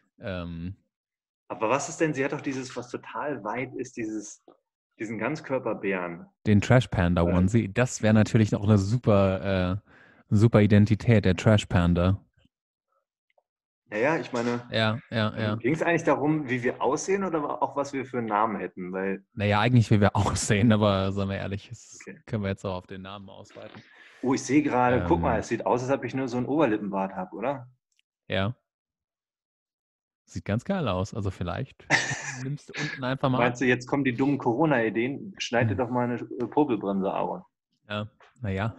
Aber was ist denn, sie hat doch dieses, was total weit ist, diesen Ganzkörperbären. Den Trash Panda Äh, Onesie, das wäre natürlich noch eine super Identität, der Trash Panda. naja, ich meine, Ja, ja, ja. ging es eigentlich darum, wie wir aussehen oder auch was wir für einen Namen hätten? Weil, Naja, eigentlich wie wir aussehen, aber sagen wir ehrlich, das okay. können wir jetzt auch auf den Namen ausweiten. Oh, ich sehe gerade, guck mal, Ähm, es sieht aus, als ob ich nur so einen Oberlippenbart habe, oder? ja, sieht ganz geil aus. Also vielleicht nimmst du unten einfach mal ab. Meinst du, jetzt kommen die dummen Corona-Ideen? Schneid dir Hm. doch mal eine Popelbremse, Aaron. Ja, naja,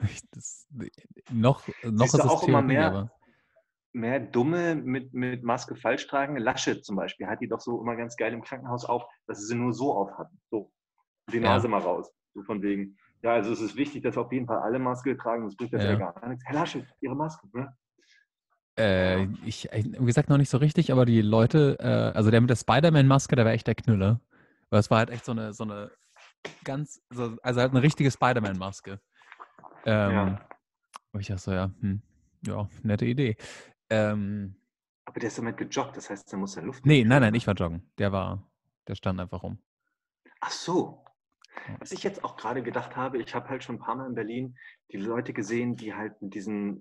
noch Siehst ist du es auch immer Theorie, aber mehr Dumme mit Maske falsch tragen? Laschet zum Beispiel hat die doch so immer ganz geil im Krankenhaus auf, dass sie nur so auf hatten. So, die Nase ja, mal raus. So von wegen. Ja, also es ist wichtig, dass auf jeden Fall alle Maske tragen, sonst bringt das ja ja. gar nichts. Herr Laschet, Ihre Maske, ne? Ja. Wie gesagt, noch nicht so richtig, aber die Leute, also der mit der Spider-Man-Maske, der war echt der Knüller. Weil es war halt echt so eine also halt eine richtige Spider-Man-Maske. Ja. Und ich dachte so, ja, nette Idee. Aber der ist damit gejoggt, das heißt, der muss ja Luft Nee, nein, kriegen, nein, ich ne? war joggen. Der stand einfach rum. Ach so. Ja. Was ich jetzt auch gerade gedacht habe, ich habe halt schon ein paar Mal in Berlin die Leute gesehen, die halt mit diesen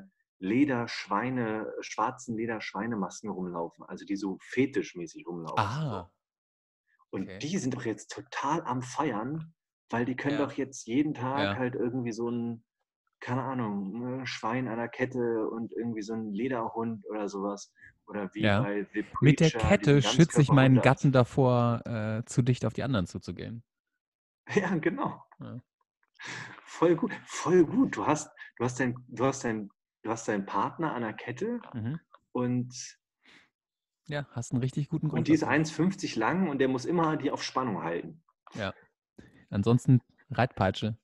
schwarzen Lederschweinemasken rumlaufen, also die so fetischmäßig rumlaufen. So. Ah, Und okay. die sind doch jetzt total am Feiern, weil die können doch Ja, jetzt jeden Tag ja, halt irgendwie so ein, keine Ahnung, ein Schwein an der Kette und irgendwie so ein Lederhund oder sowas. Oder wie ja. bei The Mit der Preacher, diesen Kette schütze ich meinen Gatten Ganzkörperhundarzt. davor, zu dicht auf die anderen zuzugehen. Ja, genau. Ja. Voll gut, voll gut. Du hast deinen Partner an der Kette Mhm. und, Ja, hast einen richtig guten und Grund die ist dazu. 1,50 lang und der muss immer die auf Spannung halten. Ja. Ansonsten Reitpeitsche.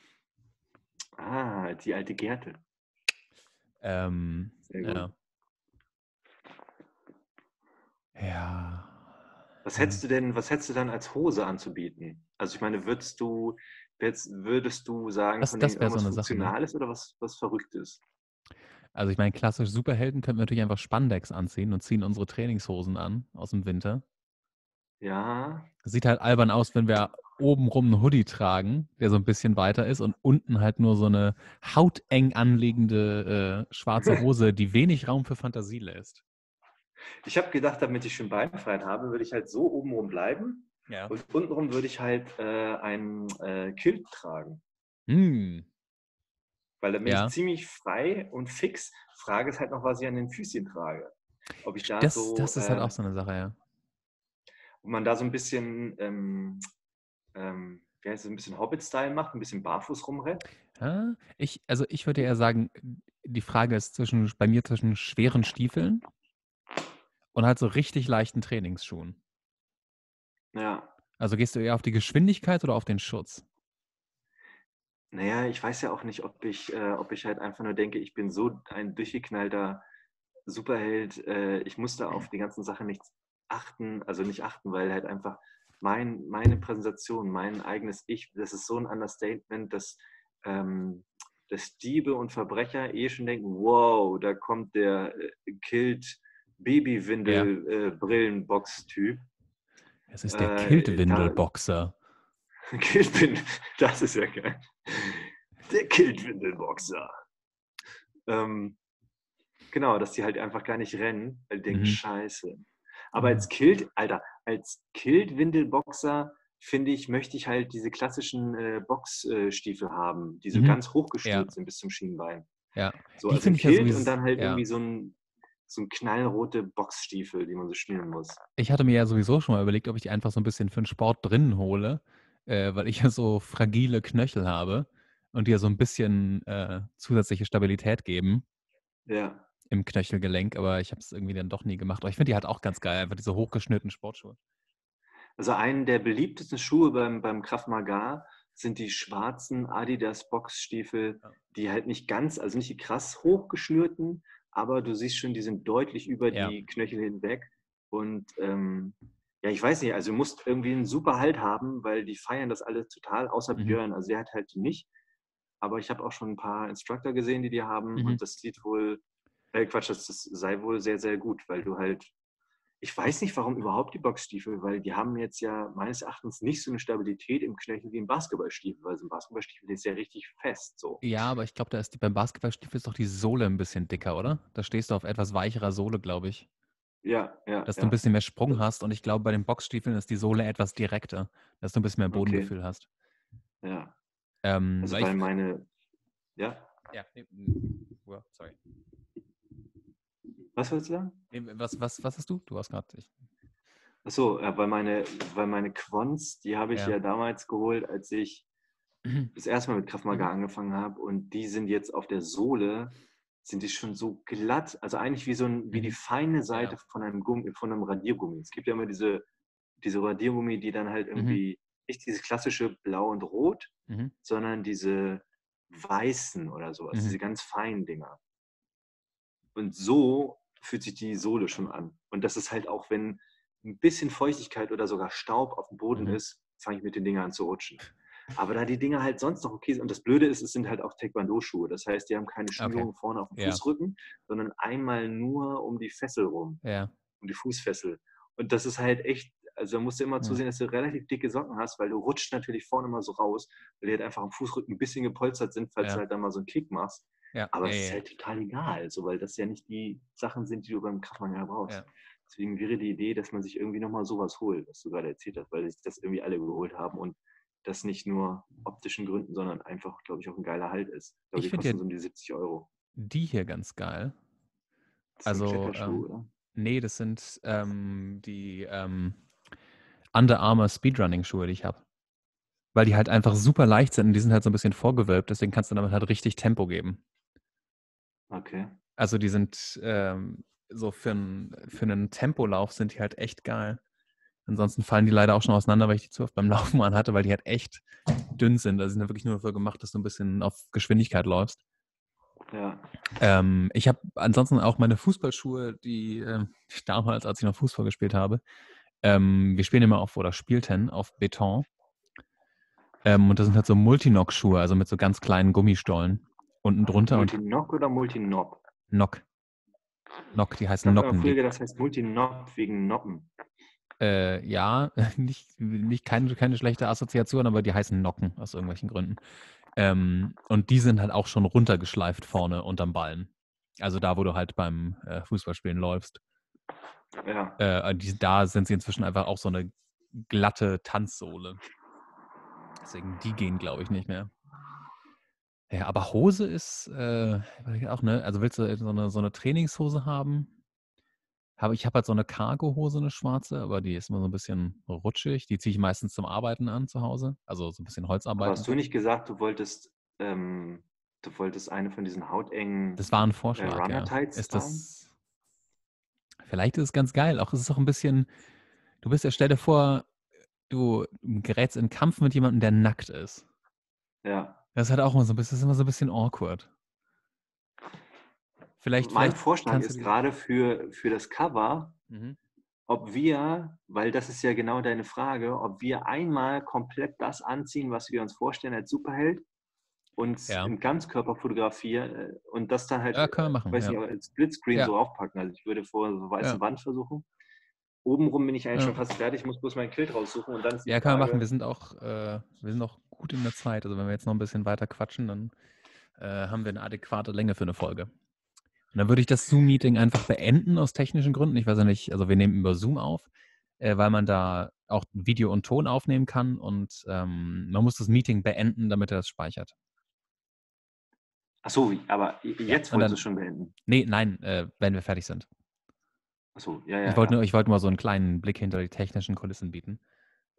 Ah, die alte Gerte. Sehr gut. Ja. Ja. Was hättest du dann als Hose anzubieten? Also ich meine, würdest du sagen, Das, von wegen das wäre so irgendwas eine Sache, ne? Funktionales oder was Verrücktes? Also ich meine, klassisch Superhelden könnten wir natürlich einfach Spandex anziehen und ziehen unsere Trainingshosen an aus dem Winter. Ja. Sieht halt albern aus, wenn wir obenrum einen Hoodie tragen, der so ein bisschen weiter ist und unten halt nur so eine hauteng anliegende schwarze Hose, die wenig Raum für Fantasie lässt. Ich habe gedacht, damit ich schön Beinfreiheit habe, würde ich halt so obenrum bleiben Ja. und untenrum würde ich halt einen Kilt tragen. Hm. Weil dann bin ich Ja. ziemlich frei und fix. Frage ist halt noch, was ich an den Füßchen trage. Ob ich da Das ist halt auch so eine Sache, ja. ob man da so ein bisschen, wie heißt es, ein bisschen Hobbit-Style macht, ein bisschen barfuß rumrennt. Ja, also ich würde eher sagen, die Frage ist bei mir zwischen schweren Stiefeln und halt so richtig leichten Trainingsschuhen. Ja, Also gehst du eher auf die Geschwindigkeit oder auf den Schutz? naja, ich weiß ja auch nicht, ob ich halt einfach nur denke, ich bin so ein durchgeknallter Superheld, ich muss da auf die ganzen Sachen nichts achten, also nicht achten, weil halt einfach meine Präsentation, mein eigenes Ich, das ist so ein Understatement, ähm, dass Diebe und Verbrecher schon denken, wow, da kommt der Kilt Ja. Babywindel Brillenbox-Typ. Es ist der Da Kiltwindelboxer. Kiltwindel, das ist ja geil. Der Kiltwindelboxer. Ähm, Genau, dass die halt einfach gar nicht rennen, weil die denken, Mhm. scheiße. Aber Ja. Als Kilt-Windelboxer, finde ich, möchte ich halt diese klassischen Boxstiefel haben, die so Mhm. ganz Ja, hochgestülpt sind bis zum Schienbein. ja. So, Die also ein finde ich ja Kilt und sowieso, dann halt ja. irgendwie so ein knallrote Boxstiefel, die man so schnüren muss. Ich hatte mir ja sowieso schon mal überlegt, ob ich die einfach so ein bisschen für den Sport drinnen hole, weil ich ja so fragile Knöchel habe und die ja so ein bisschen zusätzliche Stabilität geben. Ja. im Knöchelgelenk, aber ich habe es irgendwie dann doch nie gemacht. Aber ich finde die halt auch ganz geil, einfach diese hochgeschnürten Sportschuhe. Also einen der beliebtesten Schuhe beim Krav Maga sind die schwarzen Adidas Boxstiefel, Ja. die halt nicht ganz, also nicht die krass hochgeschnürten, aber du siehst schon, die sind deutlich über Ja. die Knöchel hinweg. Und ja, ich weiß nicht, also du musst irgendwie einen super Halt haben, weil die feiern das alle total, außer Mhm. Björn, also der hat halt die nicht. Aber ich habe auch schon ein paar Instructor gesehen, die haben, Mhm. und das sieht wohl, Quatsch, das sei wohl sehr, sehr gut, weil du halt, ich weiß nicht, warum überhaupt die Boxstiefel, weil die haben jetzt ja meines Erachtens nicht so eine Stabilität im Knöchel wie ein Basketballstiefel, weil so ein Basketballstiefel ist ja richtig fest so. Ja, aber ich glaube, beim Basketballstiefel ist doch die Sohle ein bisschen dicker, oder? Da stehst du auf etwas weicherer Sohle, glaube ich. Ja, ja, Dass du ein ja. bisschen mehr Sprung hast und ich glaube, bei den Boxstiefeln ist die Sohle etwas direkter, dass du ein bisschen mehr Okay, Bodengefühl hast. ja. Also Weil ich. weil meine, ja, Ja, nee, sorry. was wolltest du sagen? Nee, was hast du? Du hast gerade. Achso, ja, weil meine Quants, die habe ich Ja. ja damals geholt, als ich das erste Mal mit Krav Maga Mhm. angefangen habe, und die sind jetzt auf der Sohle, sind die schon so glatt, also eigentlich wie die Mhm. feine Seite Ja. von von einem Radiergummi. Es gibt ja immer diese Radiergummi, die dann halt Mhm. irgendwie nicht diese klassische Blau und Rot, Mhm. sondern diese weißen oder sowas, Mhm. diese ganz feinen Dinger. Und so fühlt sich die Sohle schon an. Und das ist halt auch, wenn ein bisschen Feuchtigkeit oder sogar Staub auf dem Boden Mhm. ist, fange ich mit den Dingern an zu rutschen. Aber da die Dinger halt sonst noch okay sind, und das Blöde ist, es sind halt auch Taekwondo-Schuhe. Das heißt, die haben keine Okay. Schnürung vorne auf dem Ja. Fußrücken, sondern einmal nur um die Fessel rum, Ja. um die Fußfessel. Und das ist halt echt, also da musst du immer zusehen, dass du relativ dicke Socken hast, weil du rutscht natürlich vorne mal so raus, weil die halt einfach am Fußrücken ein bisschen gepolstert sind, falls du Ja. halt dann mal so einen Kick machst. Ja. Aber Ja. es ist Ja. halt total egal, so, weil das ja nicht die Sachen sind, die du beim Krav Maga brauchst. Ja. Deswegen wäre die Idee, dass man sich irgendwie nochmal sowas holt, was du gerade erzählt hast, weil sich das irgendwie alle geholt haben und das nicht nur optischen Gründen, sondern einfach, glaube ich, auch ein geiler Halt ist. Ich glaube, Ich die finde ja kosten so um die 70 Euro. die hier ganz geil. Das sind Also, Kletterschuhe, oder? nee, das sind die Under Armour Speedrunning-Schuhe, die ich habe. Weil die halt einfach super leicht sind und die sind halt so ein bisschen vorgewölbt, deswegen kannst du damit halt richtig Tempo geben. Okay. Also die sind so für einen Tempolauf sind die halt echt geil. Ansonsten fallen die leider auch schon auseinander, weil ich die zu oft beim Laufen anhatte, weil die halt echt dünn sind. Also die sind ja wirklich nur dafür gemacht, dass du ein bisschen auf Geschwindigkeit läufst. Ja. Ich habe ansonsten auch meine Fußballschuhe, die damals, als ich noch Fußball gespielt habe, wir spielen immer oder spielten auf Beton. Und das sind halt so Multinock-Schuhe, also mit so ganz kleinen Gummistollen unten drunter und Multinock oder Multinopp? Nock, die Ich heißen habe immer Nocken. früher gedacht, das heißt Multinopp wegen Noppen. Ja, nicht keine schlechte Assoziation, aber die heißen Nocken aus irgendwelchen Gründen. Und die sind halt auch schon runtergeschleift vorne unterm Ballen. Also da, wo du halt beim Fußballspielen läufst. Ja. Da sind sie inzwischen einfach auch so eine glatte Tanzsohle. Deswegen, die gehen, glaube ich, nicht mehr. Ja, aber Hose ist auch, ne? Also willst du so eine Trainingshose haben? Ich habe halt so eine Cargo-Hose, eine schwarze, aber die ist immer so ein bisschen rutschig. Die ziehe ich meistens zum Arbeiten an zu Hause. Also so ein bisschen Aber Holzarbeit und hast du so. nicht gesagt, du wolltest eine von diesen hautengen Das war ein Vorschlag, ja. Runner-Tights haben? Vielleicht ist es ganz geil. Auch es ist auch ein bisschen, stell dir vor, du gerätst in Kampf mit jemandem, der nackt ist. Ja. Das ist halt auch immer so ein bisschen, das ist immer so ein bisschen awkward. Vielleicht Mein Vorschlag kannst du ist die. gerade für das Cover, Mhm. ob wir, weil das ist ja genau deine Frage, ob wir einmal komplett das anziehen, was wir uns vorstellen als Superheld, uns Ja. im Ganzkörper fotografieren und das dann halt, Ja, können wir machen. weiß Ja. nicht, als Splitscreen Ja. so aufpacken. Also ich würde vor so weißen Ja. Wand versuchen. Obenrum bin ich eigentlich Ja. schon fast fertig, muss bloß mein Quilt raussuchen und dann ist die Ja, können wir machen. Frage. Wir sind auch gut in der Zeit. Also wenn wir jetzt noch ein bisschen weiter quatschen, dann haben wir eine adäquate Länge für eine Folge. Und dann würde ich das Zoom-Meeting einfach beenden aus technischen Gründen. Ich weiß ja nicht, also wir nehmen über Zoom auf, weil man da auch Video und Ton aufnehmen kann und man muss das Meeting beenden, damit er das speichert. Achso, aber Ja, jetzt und wolltest du dann, schon beenden. nein, wenn wir fertig sind. Achso, ja, Ich ja, wollte ja. mal so einen kleinen Blick hinter die technischen Kulissen bieten.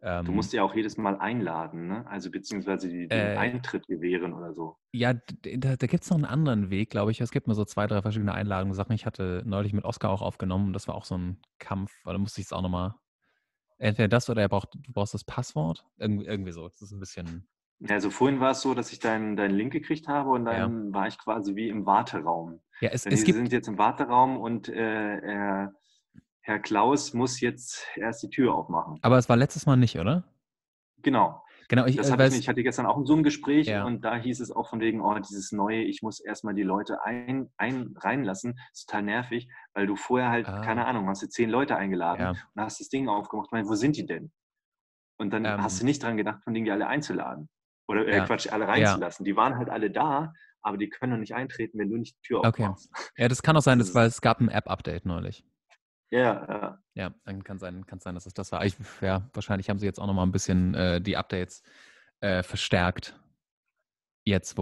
Du musst ja auch jedes Mal einladen, ne? Also beziehungsweise den Eintritt gewähren oder so. Ja, da gibt es noch einen anderen Weg, glaube ich. Es gibt nur so 2, 3 verschiedene Einladungssachen. Ich hatte neulich mit Oskar auch aufgenommen. Das war auch so ein Kampf, weil da musste ich es auch nochmal. Entweder das oder du brauchst das Passwort. Irgendwie so. Das ist ein bisschen. Ja, also vorhin war es so, dass ich deinen Link gekriegt habe und Ja. dann war ich quasi wie im Warteraum. Ja, Denn es die gibt. sind jetzt im Warteraum und Herr Klaus muss jetzt erst die Tür aufmachen. Aber es war letztes Mal nicht, oder? Genau. Genau, ich Das habe ich nicht. weiß. Ich hatte gestern auch ein Zoom-Gespräch Ja. und da hieß es auch von wegen, oh, dieses Neue, ich muss erstmal die Leute reinlassen. Das ist total nervig, weil du vorher halt, keine Ah, Ahnung, hast du 10 Leute eingeladen ja. und hast das Ding aufgemacht. Ich meine, wo sind die denn? Und dann hast Ähm, du nicht dran gedacht, von denen die alle einzuladen. Oder ja. Quatsch, alle Ja. reinzulassen. Die waren halt alle da, aber die können doch nicht eintreten, wenn du nicht die Tür Okay. aufmachst. Ja, das kann auch sein, Das ist, weil es gab ein App-Update neulich. ja. Ja, dann kann sein, dass es das war. Ja, wahrscheinlich haben sie jetzt auch nochmal ein bisschen die Updates verstärkt. Jetzt,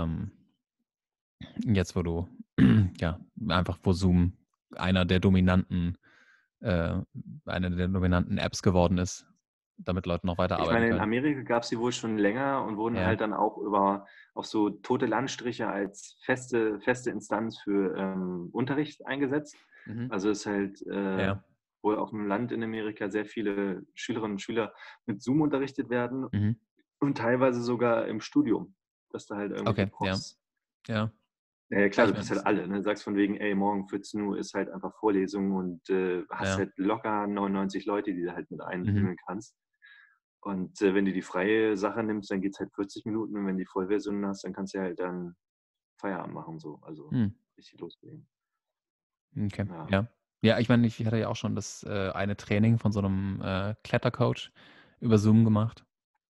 wo du, ja, einfach wo Zoom einer der dominanten, äh, eine der dominanten Apps geworden ist, damit Leute noch Ich weiterarbeiten meine, in können. Amerika gab es die wohl schon länger und wurden Ja. halt dann auch auf so tote Landstriche als feste Instanz für Unterricht eingesetzt. Mhm. Also ist halt Ja. wohl auf dem Land in Amerika sehr viele Schülerinnen und Schüler mit Zoom unterrichtet werden Mhm. und teilweise sogar im Studium, dass da halt irgendwelche Okay, ja. Profs. Ja. Ja, Ja, klar, ich du meine, kriegst halt alle. Ne? Sagst von wegen, ey, morgen 14 Uhr ist halt einfach Vorlesung und hast ja. halt locker 99 Leute, die du halt mit Mhm. einbringen kannst. Und wenn du die freie Sache nimmst, dann geht es halt 40 Minuten und wenn du die Vollversion hast, dann kannst du halt dann Feierabend machen, so. Also Hm. richtig loslegen. Okay, Ja. ja. Ja, ich meine, ich hatte ja auch schon das eine Training von so einem Klettercoach über Zoom gemacht.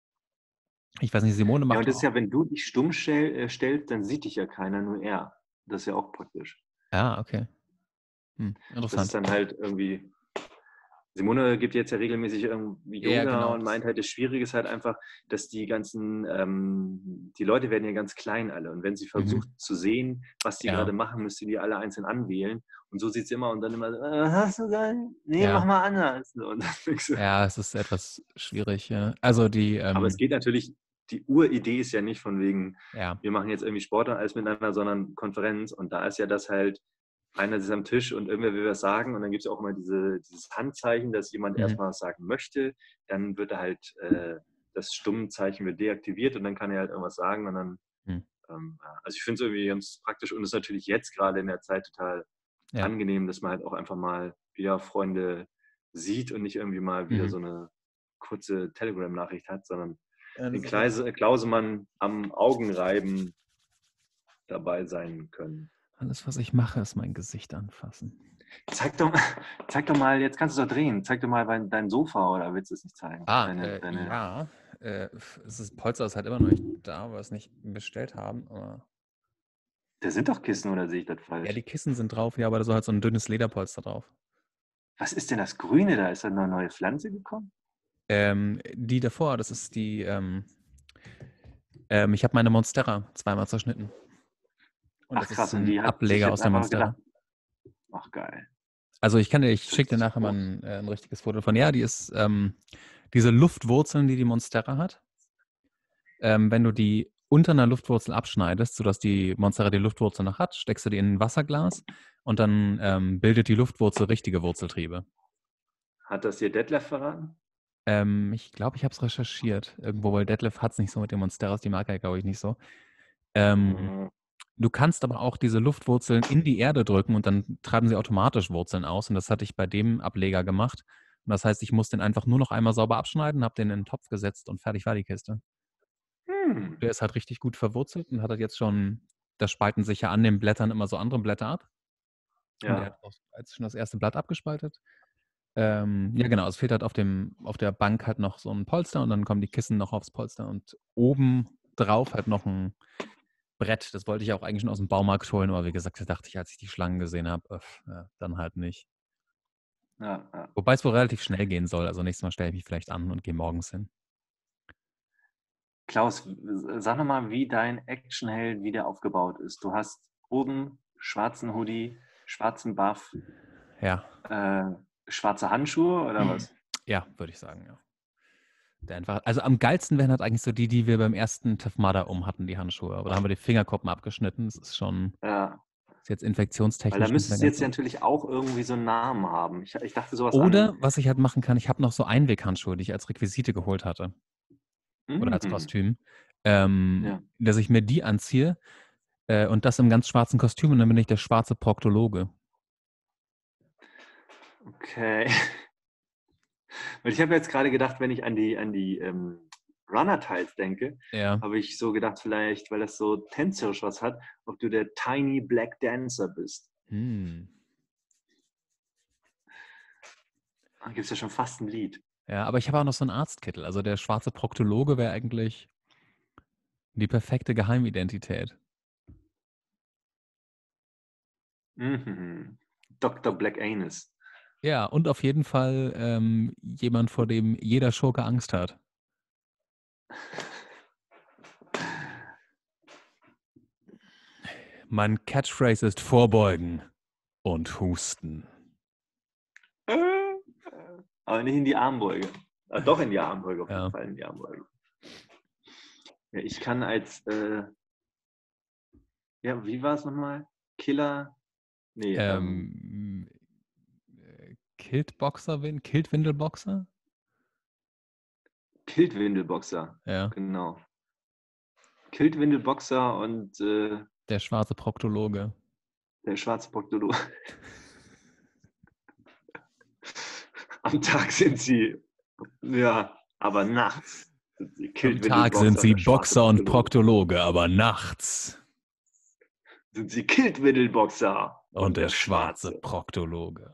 Ich weiß nicht, Simone Ja, macht und das ist auch. ja, wenn du dich stumm stellst, dann sieht dich ja keiner, nur er. Das ist ja auch praktisch. Ja, okay. Das ist Interessant. dann halt irgendwie. Simone gibt jetzt ja regelmäßig irgendwie Ja, Yoga genau. und meint halt, das Schwierige ist halt einfach, dass die die Leute werden ja ganz klein alle. Und wenn sie Mhm. versucht zu sehen, was die Ja, gerade machen, müsste die alle einzeln anwählen. Und so sieht es immer und dann immer so, hast du gar nicht? Nee, mach ja. mal anders. Und dann denkst du, Ja, es ist etwas schwierig. Ja. Also aber es geht natürlich, die Uridee ist ja nicht von wegen, ja. wir machen jetzt irgendwie Sport und alles miteinander, sondern Konferenz. Und da ist ja das halt, einer sitzt am Tisch und irgendwer will was sagen. Und dann gibt es auch immer dieses Handzeichen, dass jemand Mhm. erstmal was sagen möchte. Dann wird er halt, das Stummzeichen wird deaktiviert und dann kann er halt irgendwas sagen. Und dann, Mhm. ja. Also ich finde es irgendwie ganz praktisch und es ist natürlich jetzt gerade in der Zeit total Ja. angenehm, dass man halt auch einfach mal wieder Freunde sieht und nicht irgendwie mal wieder Mhm. so eine kurze Telegram-Nachricht hat, sondern Ja, den das ist auch. Klausemann am Augenreiben dabei sein können. Alles, was ich mache, ist mein Gesicht anfassen. Zeig doch, zeig doch mal, jetzt kannst du es doch drehen. Zeig doch mal dein Sofa oder willst du es nicht zeigen? Deine. Ja. Polster ist halt immer noch nicht da, weil wir es nicht bestellt haben. Aber Da sind doch Kissen oder sehe ich das ja, die falsch? Kissen sind drauf, ja, aber da ist halt so ein dünnes Lederpolster drauf. Was ist denn das Grüne da? Ist da eine neue Pflanze gekommen? Die davor, das ist die, ich habe meine Monstera zweimal zerschnitten. Und Ach das ist krass, und ein die hat sich Ableger jetzt aus der einfach gedacht, Monstera. ach geil, Also ich das ist schicke dir richtig nachher mal groß. ein richtiges Foto von. Ja, die ist, diese Luftwurzeln, die die Monstera hat, wenn du die unter einer Luftwurzel abschneidest, sodass die Monstera die Luftwurzel noch hat, steckst du die in ein Wasserglas und dann bildet die Luftwurzel richtige Wurzeltriebe. Hat das dir Detlef verraten? Ich glaube, ich habe es recherchiert irgendwo, weil Detlef hat es nicht so mit den Monsteras, die mag er, glaube ich, nicht so. Ähm, Mhm. Du kannst aber auch diese Luftwurzeln in die Erde drücken und dann treiben sie automatisch Wurzeln aus. Und das hatte ich bei dem Ableger gemacht. Und das heißt, ich muss den einfach nur noch einmal sauber abschneiden, habe den in den Topf gesetzt und fertig war die Kiste. Hm. Der ist halt richtig gut verwurzelt und hat halt jetzt schon, da spalten sich ja an den Blättern immer so andere Blätter ab. Und der Ja. hat auch jetzt schon das erste Blatt abgespaltet. Ja, genau, es fehlt halt auf der Bank halt noch so ein Polster und dann kommen die Kissen noch aufs Polster und oben drauf halt noch ein Brett. Das wollte ich auch eigentlich schon aus dem Baumarkt holen, aber wie gesagt, da dachte ich, als ich die Schlangen gesehen habe, ja, dann halt nicht. Ja. Wobei es wohl relativ schnell gehen soll. Also nächstes Mal stelle ich mich vielleicht an und gehe morgens hin. Klaus, sag nochmal, wie dein Actionheld wieder aufgebaut ist. Du hast oben schwarzen Hoodie, schwarzen Buff, Ja, äh, schwarze Handschuhe oder was? ja, würde ich sagen, ja. Also am geilsten wären halt eigentlich so die wir beim ersten Tough Mudder hatten, die Handschuhe. Aber da haben wir die Fingerkuppen abgeschnitten. Das ist Ja, jetzt weil da infektionstechnisch nicht müsste mehr es ganz jetzt ja so. natürlich auch irgendwie so einen Namen haben. Ich dachte sowas an. Oder was ich halt machen kann, ich habe noch so Einweghandschuhe, die ich als Requisite geholt hatte. Oder als Mhm. Kostüm. Ja, Dass ich mir die anziehe und das im ganz schwarzen Kostüm und dann bin ich der schwarze Proktologe. okay. Weil ich habe jetzt gerade gedacht, wenn ich an die Runner-Tiles denke, Ja. habe ich so gedacht, vielleicht, weil das so tänzerisch was hat, ob du der Tiny Black Dancer bist. Hm. Da gibt es ja schon fast ein Lied. Ja, aber ich habe auch noch so einen Arztkittel. Also der schwarze Proktologe wäre eigentlich die perfekte Geheimidentität. Mhm. Dr. Black Anus. Ja, und auf jeden Fall jemand, vor dem jeder Schurke Angst hat. Mein Catchphrase ist Vorbeugen und Husten. Aber nicht in die Armbeuge. Doch in die Armbeuge, auf jeden Ja. Fall in die Armbeuge. Ja, ich kann als, ja, wie war es nochmal? Killer? Nee, Kiltboxer, Kiltwindelboxer? Kiltwindelboxer. Ja. Genau. Kiltwindelboxer und Der schwarze Proktologe. der schwarze Proktolo. Am Tag sind sie, ja, aber nachts sind sie Am Tag sind Kiltwindelboxer und sie der schwarze Boxer und Proktologe. Proktologe, aber nachts Sind sie Kiltwindelboxer und und der der schwarze schwarze. Proktologe.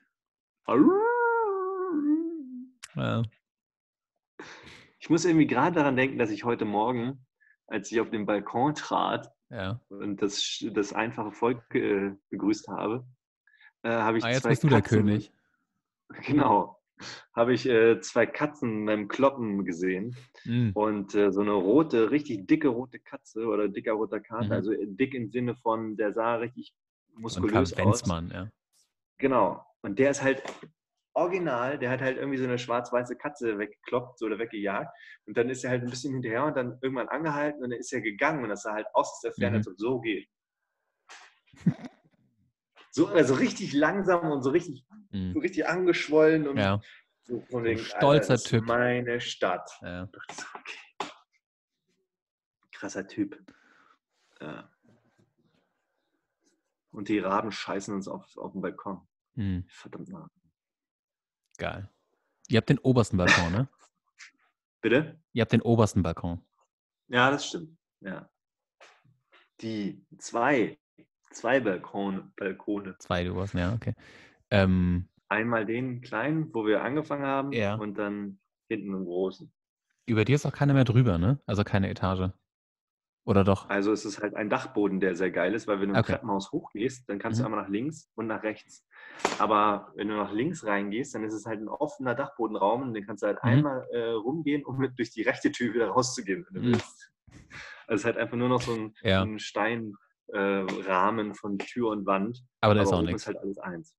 Ja. Ich muss irgendwie gerade daran denken, dass ich heute Morgen, als ich auf den Balkon trat Ja. und das einfache Volk begrüßt habe, habe ich Jetzt zwei bist du der Katzen, König. genau, habe ich zwei Katzen beim Kloppen gesehen. Mhm. Und so eine rote, richtig dicke rote Katze oder dicker roter Kater, Mhm. also dick im Sinne von, der sah richtig So ein muskulös aus. Kavenzmann, ja. Genau. Und der ist halt original, der hat halt irgendwie so eine schwarz-weiße Katze weggekloppt oder weggejagt. Und dann ist er halt ein bisschen hinterher und dann irgendwann angehalten und dann ist er gegangen und das sah halt aus, als der Ferne Mhm. so geht. So, also richtig langsam und so richtig, Mhm. so richtig angeschwollen und Ja. so von So ein wegen, Alter, stolzer das ist Typ. meine Stadt. Ja. Okay. Krasser Typ. Ja. Und die Raben scheißen uns auf den Balkon. Mhm. Verdammt nach. Geil. Ihr habt den obersten Balkon, ne? Bitte? Ihr habt den obersten Balkon. Ja, das stimmt. Ja. Die zwei Balkone. 2 die obersten, ja, okay. Einmal den kleinen, wo wir angefangen haben, Ja. und dann hinten einen großen. Über dir ist auch keiner mehr drüber, ne? Also keine Etage. Oder doch? Also es ist halt ein Dachboden, der sehr geil ist, weil wenn du im Okay. Treppenhaus hochgehst, dann kannst du Mhm. einmal nach links und nach rechts. Aber wenn du nach links reingehst, dann ist es halt ein offener Dachbodenraum und dann kannst du halt Mhm. einmal rumgehen, um durch die rechte Tür wieder rauszugehen, wenn du Mhm. willst. Also es ist halt einfach nur noch so ein, Ja. so ein Steinrahmen von Tür und Wand. Aber da Aber ist auch oben nichts. ist halt alles eins.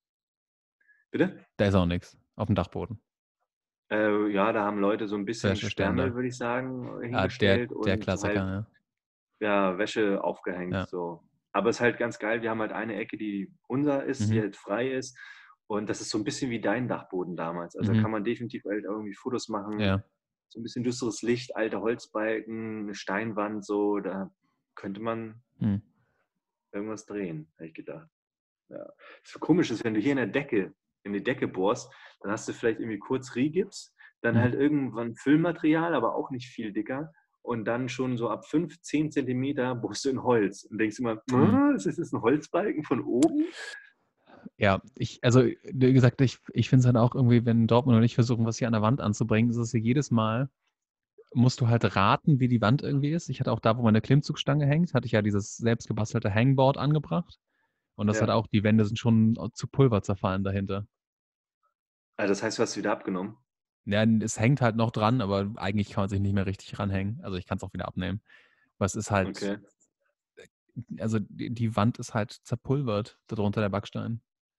Bitte? Da ist auch nichts. Auf dem Dachboden. Ja, da haben Leute so ein bisschen Sperrmüll, Wäscheständer. würde ich sagen, Ja, hingestellt der und Klassiker, halt ja. ja, Wäsche aufgehängt. Ja. So. Aber es ist halt ganz geil, wir haben halt eine Ecke, die unser ist, die Mhm. halt frei ist. Und das ist so ein bisschen wie dein Dachboden damals. Also da Mhm. kann man definitiv halt irgendwie Fotos machen. Ja. So ein bisschen düsteres Licht, alte Holzbalken, eine Steinwand, so, da könnte man Mhm. irgendwas drehen, hätte ich gedacht. Ja. Das Komische ist, wenn du hier in die Decke bohrst, dann hast du vielleicht irgendwie kurz Riehgips, dann Mhm. halt irgendwann Füllmaterial, aber auch nicht viel dicker. Und dann schon so ab 5, 10 Zentimeter bohrst du in Holz und denkst immer, ist das jetzt ein Holzbalken von oben? Ja, also wie gesagt, ich finde es halt auch irgendwie, wenn Dortmund und ich versuchen, was hier an der Wand anzubringen, ist es ja jedes Mal, musst du halt raten, wie die Wand irgendwie ist. Ich hatte auch da, wo meine Klimmzugstange hängt, hatte ich ja dieses selbstgebastelte Hangboard angebracht. Und das hat Ja. auch, die Wände sind schon zu Pulver zerfallen dahinter. Also das heißt, du hast wieder abgenommen. Ja, es hängt halt noch dran, aber eigentlich kann man sich nicht mehr richtig ranhängen. Also ich kann es auch wieder abnehmen. Aber es ist halt, Okay. also die Wand ist halt zerpulvert, darunter der Backstein.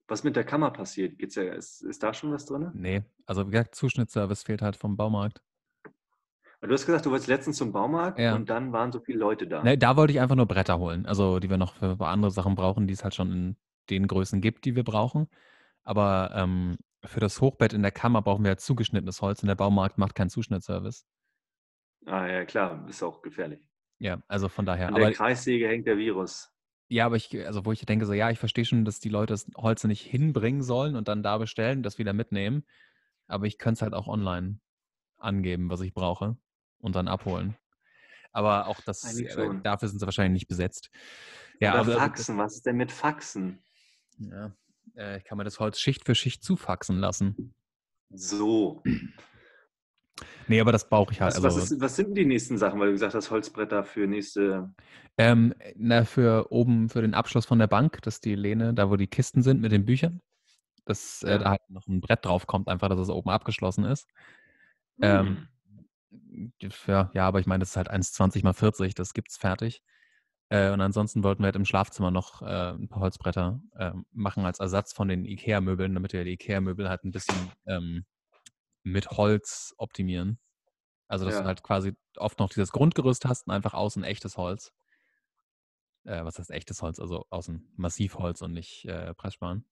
Was mit der Kammer passiert? Ist da schon was drin? Nee, also wie gesagt, Zuschnittservice fehlt halt vom Baumarkt. Du hast gesagt, du wolltest letztens zum Baumarkt Ja. und dann waren so viele Leute da. Ne, da wollte ich einfach nur Bretter holen, also die wir noch für andere Sachen brauchen, die es halt schon in den Größen gibt, die wir brauchen. Aber für das Hochbett in der Kammer brauchen wir halt zugeschnittenes Holz und der Baumarkt macht keinen Zuschnittservice. Ah ja, klar, ist auch gefährlich. Ja, also von daher. An der Aber Kreissäge hängt der Virus. ja, aber also wo ich denke so, ja, ich verstehe schon, dass die Leute das Holz nicht hinbringen sollen und dann da bestellen, das wieder mitnehmen. Aber ich könnte es halt auch online angeben, was ich brauche und dann abholen. Aber auch Eigentlich schon. dafür sind sie wahrscheinlich nicht besetzt. Ja, Oder aber Faxen, was ist denn mit Faxen? ja, ich kann mir das Holz Schicht für Schicht zufaxen lassen. So. Nee, aber das brauche ich halt. Was sind denn die nächsten Sachen, weil du gesagt hast, Holzbretter für nächste. Für oben, für den Abschluss von der Bank, dass die Lehne, da wo die Kisten sind mit den Büchern, dass da halt noch ein Brett drauf kommt, einfach, dass es oben abgeschlossen ist. Ja, aber ich meine, das ist halt 1,20 mal 40, das gibt's fertig. Und ansonsten wollten wir halt im Schlafzimmer noch ein paar Holzbretter machen als Ersatz von den IKEA-Möbeln, damit wir die IKEA-Möbel halt ein bisschen mit Holz optimieren. Also, dass du halt quasi oft noch dieses Grundgerüst hast und einfach außen echtes Holz. Was heißt echtes Holz? Also außen Massivholz und nicht Pressspan.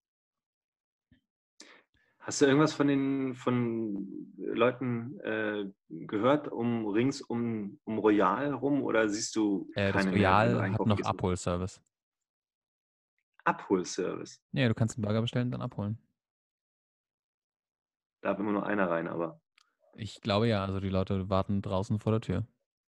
Hast du irgendwas von Leuten gehört rings um Royal rum oder siehst du Das keine mehr, wenn du Royal hat einkaufen noch gehst? Abholservice. Abholservice. Ja, du kannst einen Burger bestellen und dann abholen. Da darf immer nur einer rein, aber. Ich glaube ja, also die Leute warten draußen vor der Tür.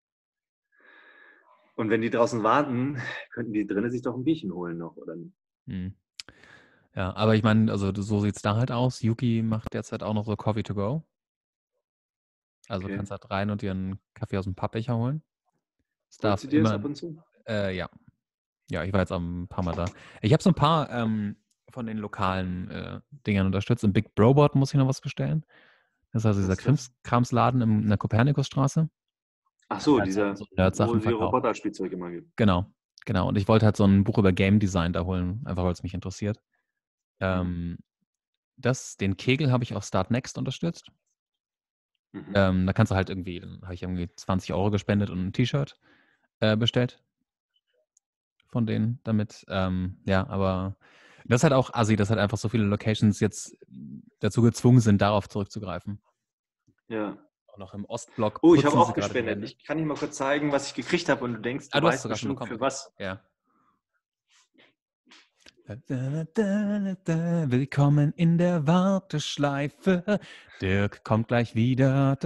Und wenn die draußen warten, könnten die drinnen sich doch ein Bierchen holen noch, oder nicht? Ja, aber ich meine, also so sieht es da halt aus. Yuki macht derzeit auch noch so Coffee to go. Also Okay. kannst halt rein und dir einen Kaffee aus dem Pappbecher holen. Es Holt darf sie dir das immer, ab und zu? ja. Ja, ich war jetzt auch ein paar Mal da. Ich habe so ein paar von den lokalen Dingern unterstützt. Im Big Brobot muss ich noch was bestellen. Das ist also dieser Was ist das? Krimskramsladen in der Kopernikusstraße. Ach so, Halt dieser, so wo Nerd-Sachen sie verkauft. Roboterspielzeug immer gibt. Genau. Und ich wollte halt so ein Buch über Game Design da holen, einfach weil es mich interessiert. Den Kegel habe ich auf Start Next unterstützt. Da kannst du halt dann habe ich irgendwie 20 € gespendet und ein T-Shirt bestellt von denen damit. Ja, aber das ist halt auch assi, dass halt einfach so viele Locations jetzt dazu gezwungen sind, darauf zurückzugreifen. Ja. Auch noch im Ostblock Oh, ich habe putzen sie auch gerade die gespendet. Wände. Ich kann dir mal kurz zeigen, was ich gekriegt habe und du denkst, du Du hast weißt sogar schon bestimmt bekommen. für was. Ja. Willkommen in der Warteschleife. Dirk kommt gleich wieder.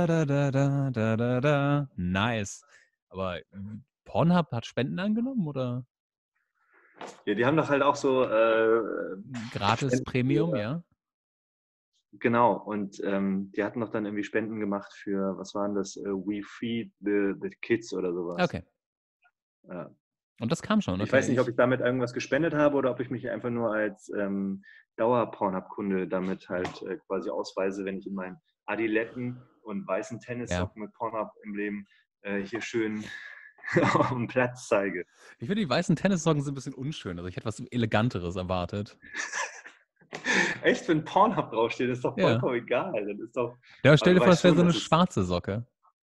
Nice. Aber Pornhub hat Spenden angenommen oder Ja, die haben doch halt auch so gratis Spenden Premium, für, ja? genau. Und die hatten doch dann irgendwie Spenden gemacht für, was waren das? We Feed the Kids oder sowas. Okay. Ja. Und das kam schon, okay. Ich weiß nicht, ob ich damit irgendwas gespendet habe oder ob ich mich einfach nur als Dauer-Pornhub-Kunde damit halt quasi ausweise, wenn ich in meinen Adiletten und weißen Tennissocken mit Pornhub-Emblem hier schön auf dem Platz zeige. Ich finde, die weißen Tennissocken sind ein bisschen unschön. Also ich hätte was Eleganteres erwartet. Echt, wenn Pornhub draufsteht, ist doch vollkommen egal. Das ist doch, ja, stell dir vor, das wäre schon, so eine schwarze Socke.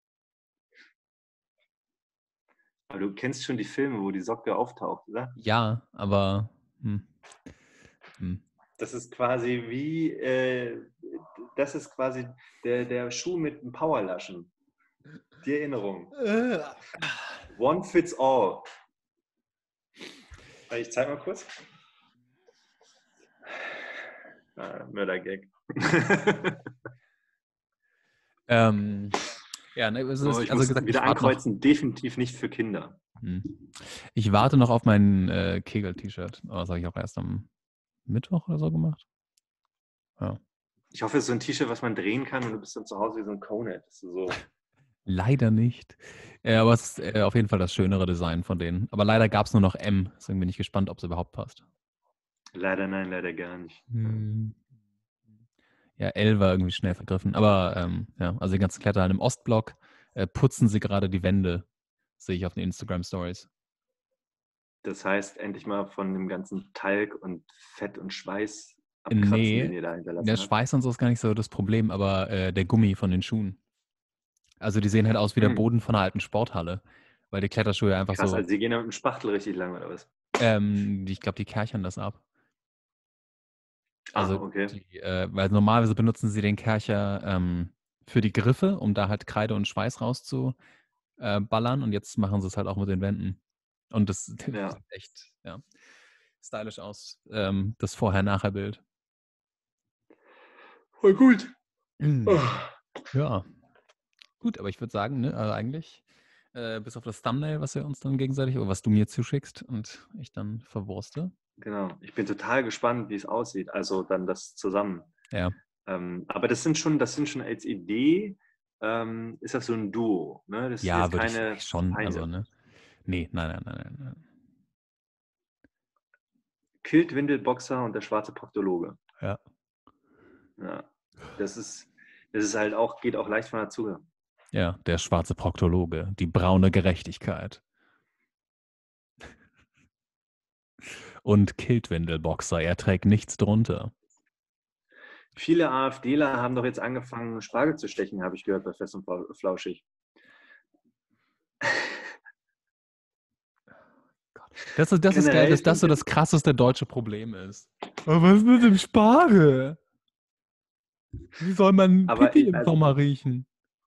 Aber du kennst schon die Filme, wo die Socke auftaucht, oder? Ja, aber Das ist quasi wie, das ist quasi der Schuh mit dem Powerlaschen. Die Erinnerung. One fits all. Ich zeig mal kurz. Mördergag. ja, ne, ich muss gesagt, wieder ankreuzen, definitiv nicht für Kinder. Ich warte noch auf mein Kegel-T-Shirt. Aber das habe ich auch erst am Mittwoch oder so gemacht. Ja. Ich hoffe, es ist so ein T-Shirt, was man drehen kann und du bist dann zu Hause wie so ein Conehead. So. Leider nicht. Aber es ist auf jeden Fall das schönere Design von denen. Aber leider gab es nur noch M. Deswegen bin ich gespannt, ob es überhaupt passt. Leider nein, leider gar nicht. Ja, L war irgendwie schnell vergriffen. Aber ja, also die ganzen Kletterhallen im Ostblock putzen sie gerade die Wände. Sehe ich auf den Instagram-Stories. Das heißt, endlich mal von dem ganzen Talg und Fett und Schweiß abkratzen, den Nee, ihr da der hinterlassen habt. Schweiß und so ist gar nicht so das Problem, aber der Gummi von den Schuhen. Also die sehen halt aus wie der Hm, Boden von einer alten Sporthalle, weil die Kletterschuhe einfach krass, so, also sie gehen da mit dem Spachtel richtig lang, oder was? ich glaube, die kerchern das ab. Ah, Also okay. weil normalerweise benutzen sie den Kercher für die Griffe, um da halt Kreide und Schweiß rauszuballern und jetzt machen sie es halt auch mit den Wänden. Und das Ja, sieht echt, ja, stylisch aus, das Vorher-Nachher-Bild. voll gut. Mhm. Oh. Ja, gut, aber ich würde sagen, ne, also eigentlich, bis auf das Thumbnail, was wir uns dann gegenseitig, oder was du mir zuschickst und ich dann verwurste. Genau. Ich bin total gespannt, wie es aussieht. Also dann das zusammen. Ja, Aber das sind schon als Idee, ist das so ein Duo. Ne? Das ist jetzt ja, würde ich keine schon, also, Feinde. ne? Nee, nein. Kiltwindelboxer und der schwarze Proktologe. Ja. Ja. Das ist halt auch, geht auch leicht von der Zunge. Ja, der schwarze Proktologe, die braune Gerechtigkeit. Und Kiltwindelboxer, er trägt nichts drunter. Viele AfDler haben doch jetzt angefangen, Spargel zu stechen, habe ich gehört bei Fest und Flauschig. Das ist geil, Generell dass das finde so ich das das, krasseste deutsche Problem ist. Aber was ist mit dem Spargel? Wie soll man aber Pipi im Sommer riechen?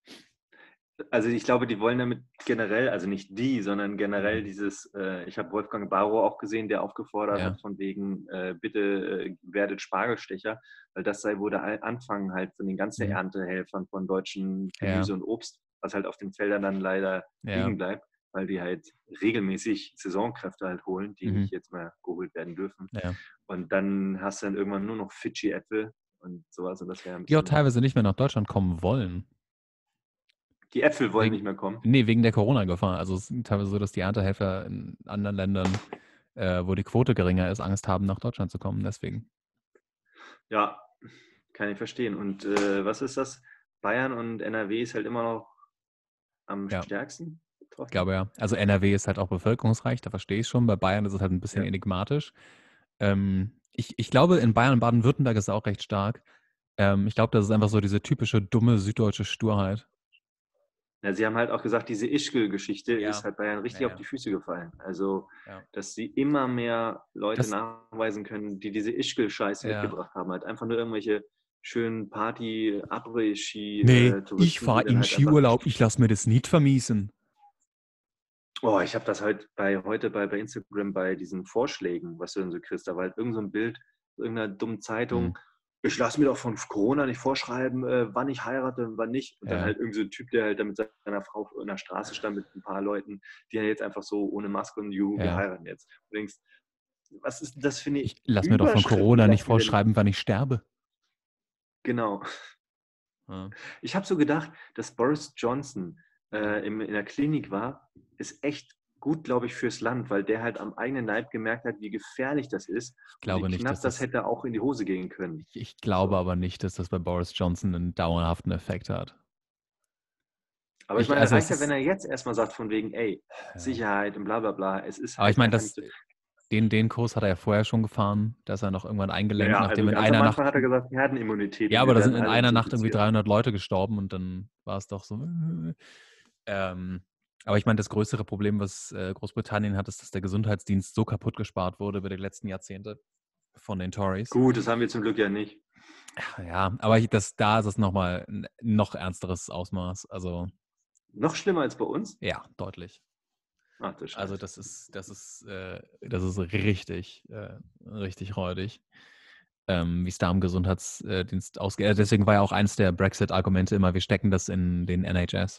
also ich glaube, die wollen damit generell, also nicht die, sondern generell Mhm. ich habe Wolfgang Barrow auch gesehen, der aufgefordert Ja. hat von wegen, bitte werdet Spargelstecher, weil das sei wohl der Anfang halt von den ganzen Mhm. Erntehelfern von deutschen Ja. Gemüse und Obst, was halt auf den Feldern dann leider Ja. liegen bleibt, weil die halt regelmäßig Saisonkräfte halt holen, die Mhm. nicht jetzt mehr geholt werden dürfen. Ja. Und dann hast du dann irgendwann nur noch Fidschi-Äpfel und sowas und das wäre ein Die auch bisschen, teilweise nicht mehr nach Deutschland kommen wollen. die Äpfel wollen nicht Wegen, mehr kommen. nee, wegen der Corona-Gefahr. Also es ist teilweise so, dass die Erntehelfer in anderen Ländern, wo die Quote geringer ist, Angst haben, nach Deutschland zu kommen. Deswegen. Ja, kann ich verstehen. Und was ist das? Bayern und NRW ist halt immer noch am Ja, stärksten ich glaube betroffen. ja. Also NRW ist halt auch bevölkerungsreich, da verstehe ich schon. Bei Bayern ist es halt ein bisschen Ja. enigmatisch. Ich glaube, in Bayern und Baden-Württemberg ist es auch recht stark. Ich glaube, das ist einfach so diese typische dumme süddeutsche Sturheit. Ja, sie haben halt auch gesagt, diese Ischgl-Geschichte ist Ja, halt Bayern ja, richtig auf ja. die Füße gefallen. Also, Ja. dass sie immer mehr Leute Das, nachweisen können, die diese Ischgl-Scheiße ja. mitgebracht haben. Halt einfach nur irgendwelche schönen Party, Nee, ich Après-Ski-Touristen, die fahre dann in halt einfach. Skiurlaub, ich lasse mir das nicht vermiesen. Oh, ich habe das halt heute bei Instagram bei diesen Vorschlägen, was du denn so kriegst. Da war halt irgend so ein Bild irgendeiner dummen Hm. Zeitung. Ich lasse mir doch von Corona nicht vorschreiben, wann ich heirate und wann nicht. Und dann Ja. halt irgend so ein Typ, der halt da mit seiner Frau in der Straße stand mit ein paar Leuten, die ja jetzt einfach so ohne Maske und Juhu, wir Ja. heiraten jetzt. Und du denkst, was ist das für eine Ich lasse mir doch von Überschrift? Die Corona nicht lassen wir denn. vorschreiben, wann ich sterbe. Genau. Ja. Ich habe so gedacht, dass Boris Johnson Hm. in der Klinik war, ist echt gut, glaube ich, fürs Land, weil der halt am eigenen Leib gemerkt hat, wie gefährlich das ist Ich und wie glaube nicht, knapp dass das das. hätte auch in die Hose gehen können. Ich glaube So. aber nicht, dass das bei Boris Johnson einen dauerhaften Effekt hat. Aber ich meine, Also es reicht ja, wenn ist. er jetzt erstmal sagt, von wegen, ey, Ja. Sicherheit und bla bla bla. Es ist Aber ich halt meine, einfach nicht so. den Kurs hat er ja vorher schon gefahren. Da ist er noch irgendwann eingelenkt, Naja, nachdem also in ganz am einer Nacht. Anfang hat er gesagt, Herdenimmunität Ja, und aber wir da sind werden in alle einer uns Nacht irgendwie infizieren. 300 Leute gestorben und dann war es doch so. Ähm, aber ich meine, das größere Problem, was Großbritannien hat, ist, dass der Gesundheitsdienst so kaputt gespart wurde über die letzten Jahrzehnte von den Tories. Gut, das haben wir zum Glück ja nicht. Ja, aber da ist es nochmal ein noch ernsteres Ausmaß. Also Noch schlimmer als bei uns? ja, deutlich. Ach du Also Scheiße. das ist richtig räudig, wie es da im Gesundheitsdienst ausgeht. Deswegen war ja auch eins der Brexit-Argumente immer, wir stecken das in den NHS,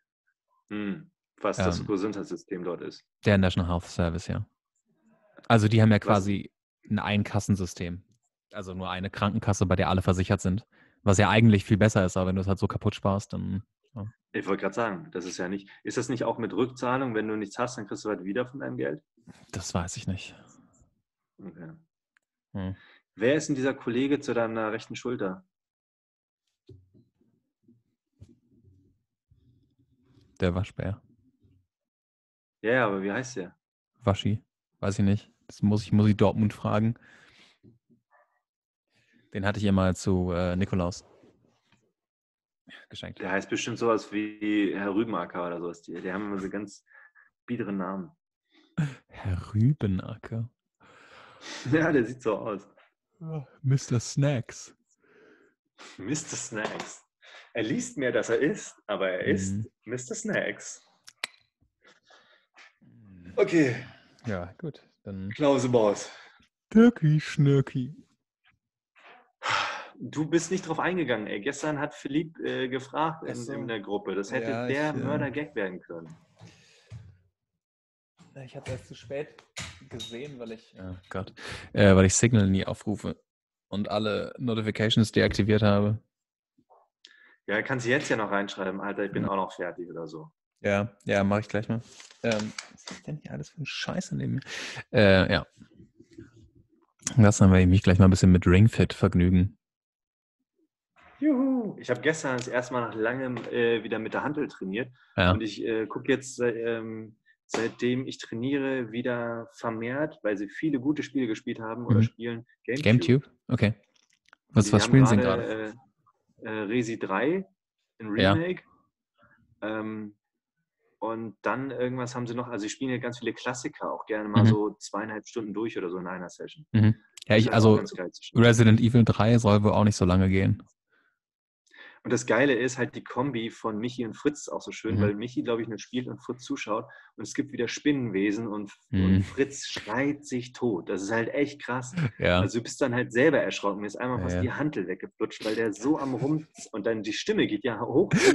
Was das ähm, Gesundheitssystem dort ist. der National Health Service, ja. Also die haben ja Was? quasi ein Einkassensystem. Also nur eine Krankenkasse, bei der alle versichert sind. Was ja eigentlich viel besser ist, aber wenn du es halt so kaputt sparst, dann. Ja, Ich wollte gerade sagen, das ist ja nicht. Ist das nicht auch mit Rückzahlung? Wenn du nichts hast, dann kriegst du halt wieder von deinem Geld? das weiß ich nicht. Okay. Hm. Wer ist denn dieser Kollege zu deiner rechten Schulter? Der Waschbär. Ja, aber wie heißt der? Waschi. Weiß ich nicht. Das muss ich Dortmund fragen. Den hatte ich ihr mal zu Nikolaus geschenkt. Der heißt bestimmt sowas wie Herr Rübenacker oder sowas. Die haben immer so ganz biederen Namen. Herr Rübenacker. Ja, der sieht so aus. Mr. Snacks. Mr. Snacks. Er liest mehr, dass er isst, aber er ist Mr. Snacks. Okay. Ja, gut. Dann Klausemaus. Dirki Schnörki. Du bist nicht drauf eingegangen, ey. Gestern hat Philipp gefragt in der Gruppe. Das hätte der Mörder-Gag werden können. Ich habe erst zu spät gesehen, weil ich Signal nie aufrufe und alle Notifications deaktiviert habe. Ja, kannst du jetzt ja noch reinschreiben, Alter, ich bin auch noch fertig oder so. Ja, mache ich gleich mal. Was ist denn hier alles für ein Scheiße neben mir? Ja. Lass dann mich gleich mal ein bisschen mit Ring Fit vergnügen. Juhu! Ich habe gestern das erste Mal nach langem wieder mit der Hantel trainiert. Ja. Und ich gucke jetzt, seitdem ich trainiere, wieder vermehrt, weil sie viele gute Spiele gespielt haben oder spielen, GameTube? Okay. Was spielen sie gerade? Resi 3, ein Remake. Ja. Und dann irgendwas haben sie noch, also sie spielen ja ganz viele Klassiker, auch gerne mal so 2,5 Stunden durch oder so in einer Session. Ja, Resident Evil 3 soll wohl auch nicht so lange gehen. Und das Geile ist halt die Kombi von Michi und Fritz auch so schön, weil Michi, glaube ich, nur spielt und Fritz zuschaut. Und es gibt wieder Spinnenwesen und Fritz schreit sich tot. Das ist halt echt krass. Ja. Also du bist dann halt selber erschrocken. Mir ist einmal fast die Hantel weggeflutscht, weil der so am Rum... Und dann die Stimme geht ja hoch. Geh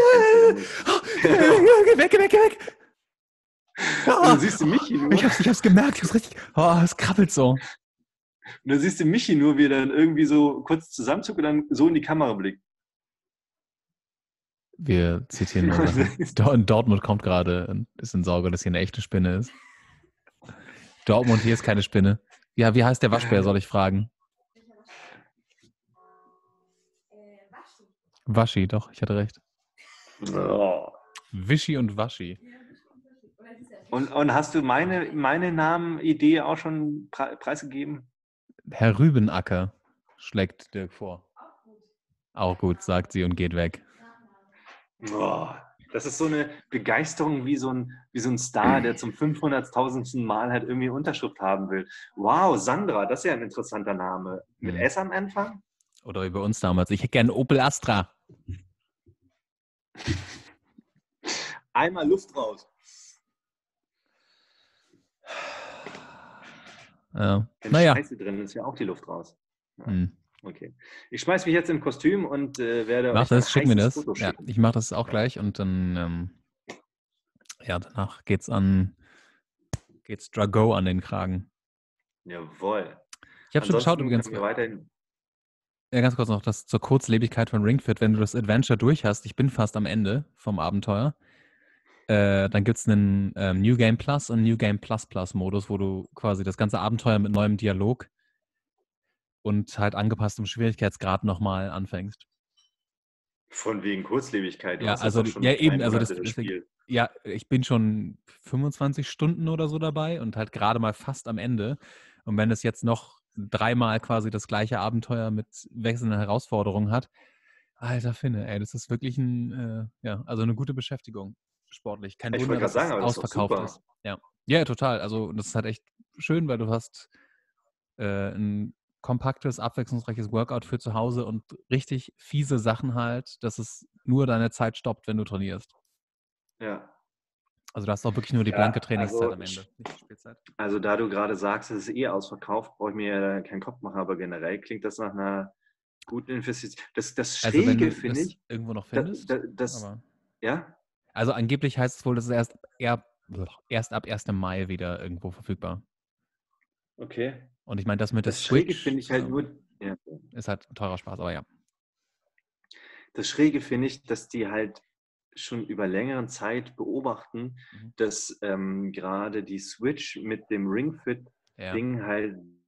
weg! Und dann siehst du Michi nur... Ich hab's gemerkt, ich hab's richtig... es krabbelt so. Und dann siehst du Michi nur, wie er dann irgendwie so kurz zusammenzuckt und dann so in die Kamera blickt. Wir zitieren nur Sachen. Dortmund kommt gerade und ist in Sorge, dass hier eine echte Spinne ist. Dortmund, hier ist keine Spinne. Ja, wie heißt der Waschbär, soll ich fragen? Waschi, doch, ich hatte recht. Oh. Wischi und Waschi. Und hast du meine Namenidee auch schon preisgegeben? Herr Rübenacker schlägt Dirk vor. Auch gut, sagt sie und geht weg. Oh, das ist so eine Begeisterung wie so ein Star, der zum 500.000. Mal halt irgendwie Unterschrift haben will. Wow, Sandra, das ist ja ein interessanter Name. Mit S am Anfang? Oder wie bei uns damals. Ich hätte gerne Opel Astra. Einmal Luft raus. Ja. Wenn Scheiße drin ist, ja auch die Luft raus. Ja. Okay. Ich schmeiß mich jetzt im Kostüm und werde euch ein heißes Foto schicken. Ja, ich mache das auch gleich und dann danach geht's Drago an den Kragen. Jawohl. Ich habe schon geschaut übrigens. Ja, ganz kurz noch, das zur Kurzlebigkeit von Ring Fit, wenn du das Adventure durch hast, ich bin fast am Ende vom Abenteuer, dann gibt es einen New Game Plus und New Game Plus Plus Modus, wo du quasi das ganze Abenteuer mit neuem Dialog und halt angepasstem Schwierigkeitsgrad nochmal anfängst. Von wegen Kurzlebigkeit. Ja, also ja, ich bin schon 25 Stunden oder so dabei und halt gerade mal fast am Ende. Und wenn es jetzt noch 3-mal quasi das gleiche Abenteuer mit wechselnden Herausforderungen hat, alter Finne, ey, das ist wirklich also eine gute Beschäftigung sportlich. Kein Wunder, dass es ausverkauft ist. Ja, total. Also das ist halt echt schön, weil du hast ein kompaktes, abwechslungsreiches Workout für zu Hause und richtig fiese Sachen halt, dass es nur deine Zeit stoppt, wenn du trainierst. Ja. Also da hast du auch wirklich nur die blanke Trainingszeit am Ende, nicht die Spielzeit. Also da du gerade sagst, es ist ausverkauft, brauche ich mir ja keinen Kopf machen, aber generell klingt das nach einer guten Investition. Das Schräge, also finde ich. Irgendwo noch findest? Ja? Also angeblich heißt es wohl, das ist erst ab 1. Mai wieder irgendwo verfügbar. Okay. Und ich meine, das mit der Switch... Das Schräge finde ich halt nur... Ja. Ist halt ein teurer Spaß, aber ja. Das Schräge finde ich, dass die halt schon über längere Zeit beobachten, dass gerade die Switch mit dem Ring Fit Ding halt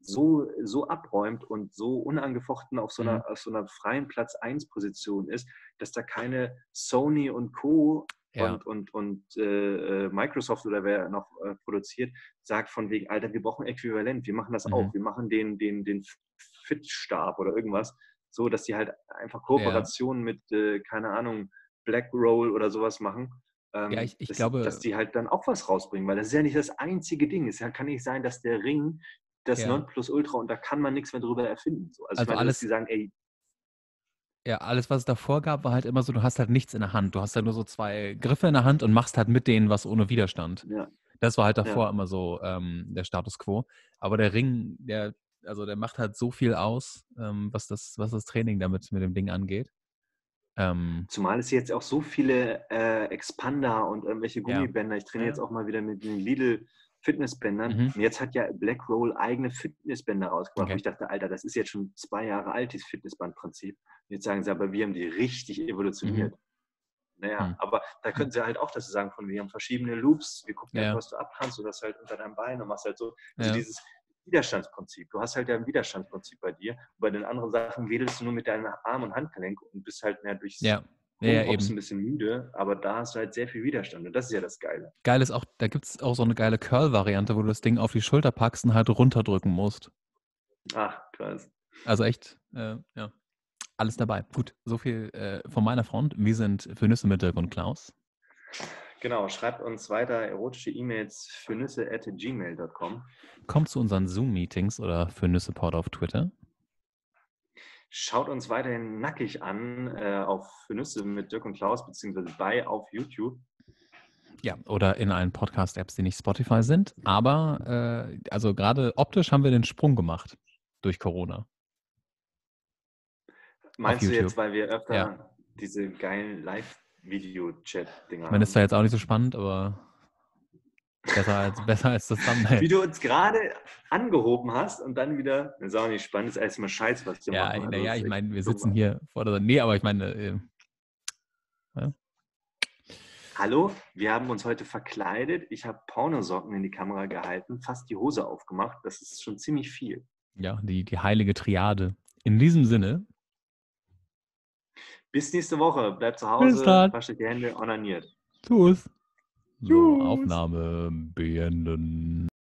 so abräumt und so unangefochten auf so einer freien Platz-1-Position ist, dass da keine Sony und Co. und Microsoft oder wer noch produziert, sagt von wegen, Alter, wir brauchen Äquivalent, wir machen das auch, wir machen den Fit-Stab oder irgendwas, so, dass die halt einfach Kooperationen mit, keine Ahnung, Black Roll oder sowas machen. Ich glaube, dass die halt dann auch was rausbringen, weil das ist ja nicht das einzige Ding. Es kann nicht sein, dass der Ring das Nonplusultra und da kann man nichts mehr drüber erfinden. So. Also ich meine, alles, dass die sagen, ey. Ja, alles, was es davor gab, war halt immer so, du hast halt nichts in der Hand. Du hast halt nur so 2 Griffe in der Hand und machst halt mit denen was ohne Widerstand. Ja. Das war halt davor immer so der Status quo. Aber der Ring, der macht halt so viel aus, was das Training damit mit dem Ding angeht. Zumal es jetzt auch so viele Expander und irgendwelche Gummibänder. Ich trainiere jetzt auch mal wieder mit den Lidl Fitnessbändern. Und jetzt hat ja Black Roll eigene Fitnessbänder rausgebracht. Wo ich dachte, Alter, das ist jetzt schon 2 Jahre alt, dieses Fitnessbandprinzip. Und jetzt sagen sie, aber wir haben die richtig evolutioniert. Naja, aber da könnten sie halt auch das sagen, von wir haben verschiedene Loops, wir gucken halt, was du abkannst, du das halt unter deinem Bein und machst halt so. Also dieses Widerstandsprinzip. Du hast halt ja ein Widerstandsprinzip bei dir. Und bei den anderen Sachen wedelst du nur mit deinem Arm- und Handgelenk und bist halt mehr durchs Hops ein bisschen müde, aber da hast du halt sehr viel Widerstand und das ist ja das Geile. Geil ist auch, da gibt es auch so eine geile Curl-Variante, wo du das Ding auf die Schulter packst und halt runterdrücken musst. Ach, krass. Also echt, alles dabei. Gut, so viel von meiner Front. Wir sind für Nüsse mit Dirk und Klaus. Genau, schreibt uns weiter erotische E-Mails für nüsse@gmail.com. Kommt zu unseren Zoom-Meetings oder für Nüssepod auf Twitter. Schaut uns weiterhin nackig an auf für Nüsse mit Dirk und Klaus beziehungsweise auf YouTube. Ja, oder in allen Podcast-Apps, die nicht Spotify sind. Aber also gerade optisch haben wir den Sprung gemacht durch Corona. Meinst du jetzt, weil wir öfter diese geilen Live-Video-Chat-Dinger haben? Ich meine, das ist ja jetzt auch nicht so spannend, aber besser als das Thumbnail. Wie du uns gerade angehoben hast und dann wieder, das ist auch nicht spannend, das ist erstmal Scheiß, was wir machen. Naja, ich meine, wir sitzen hier vor der... Nee, aber ich meine... Hallo, wir haben uns heute verkleidet. Ich habe Pornosocken in die Kamera gehalten, fast die Hose aufgemacht. Das ist schon ziemlich viel. Ja, die heilige Triade. In diesem Sinne... Bis nächste Woche. Bleibt zu Hause, wascht die Hände, onaniert. Tschüss. So, Aufnahme beenden.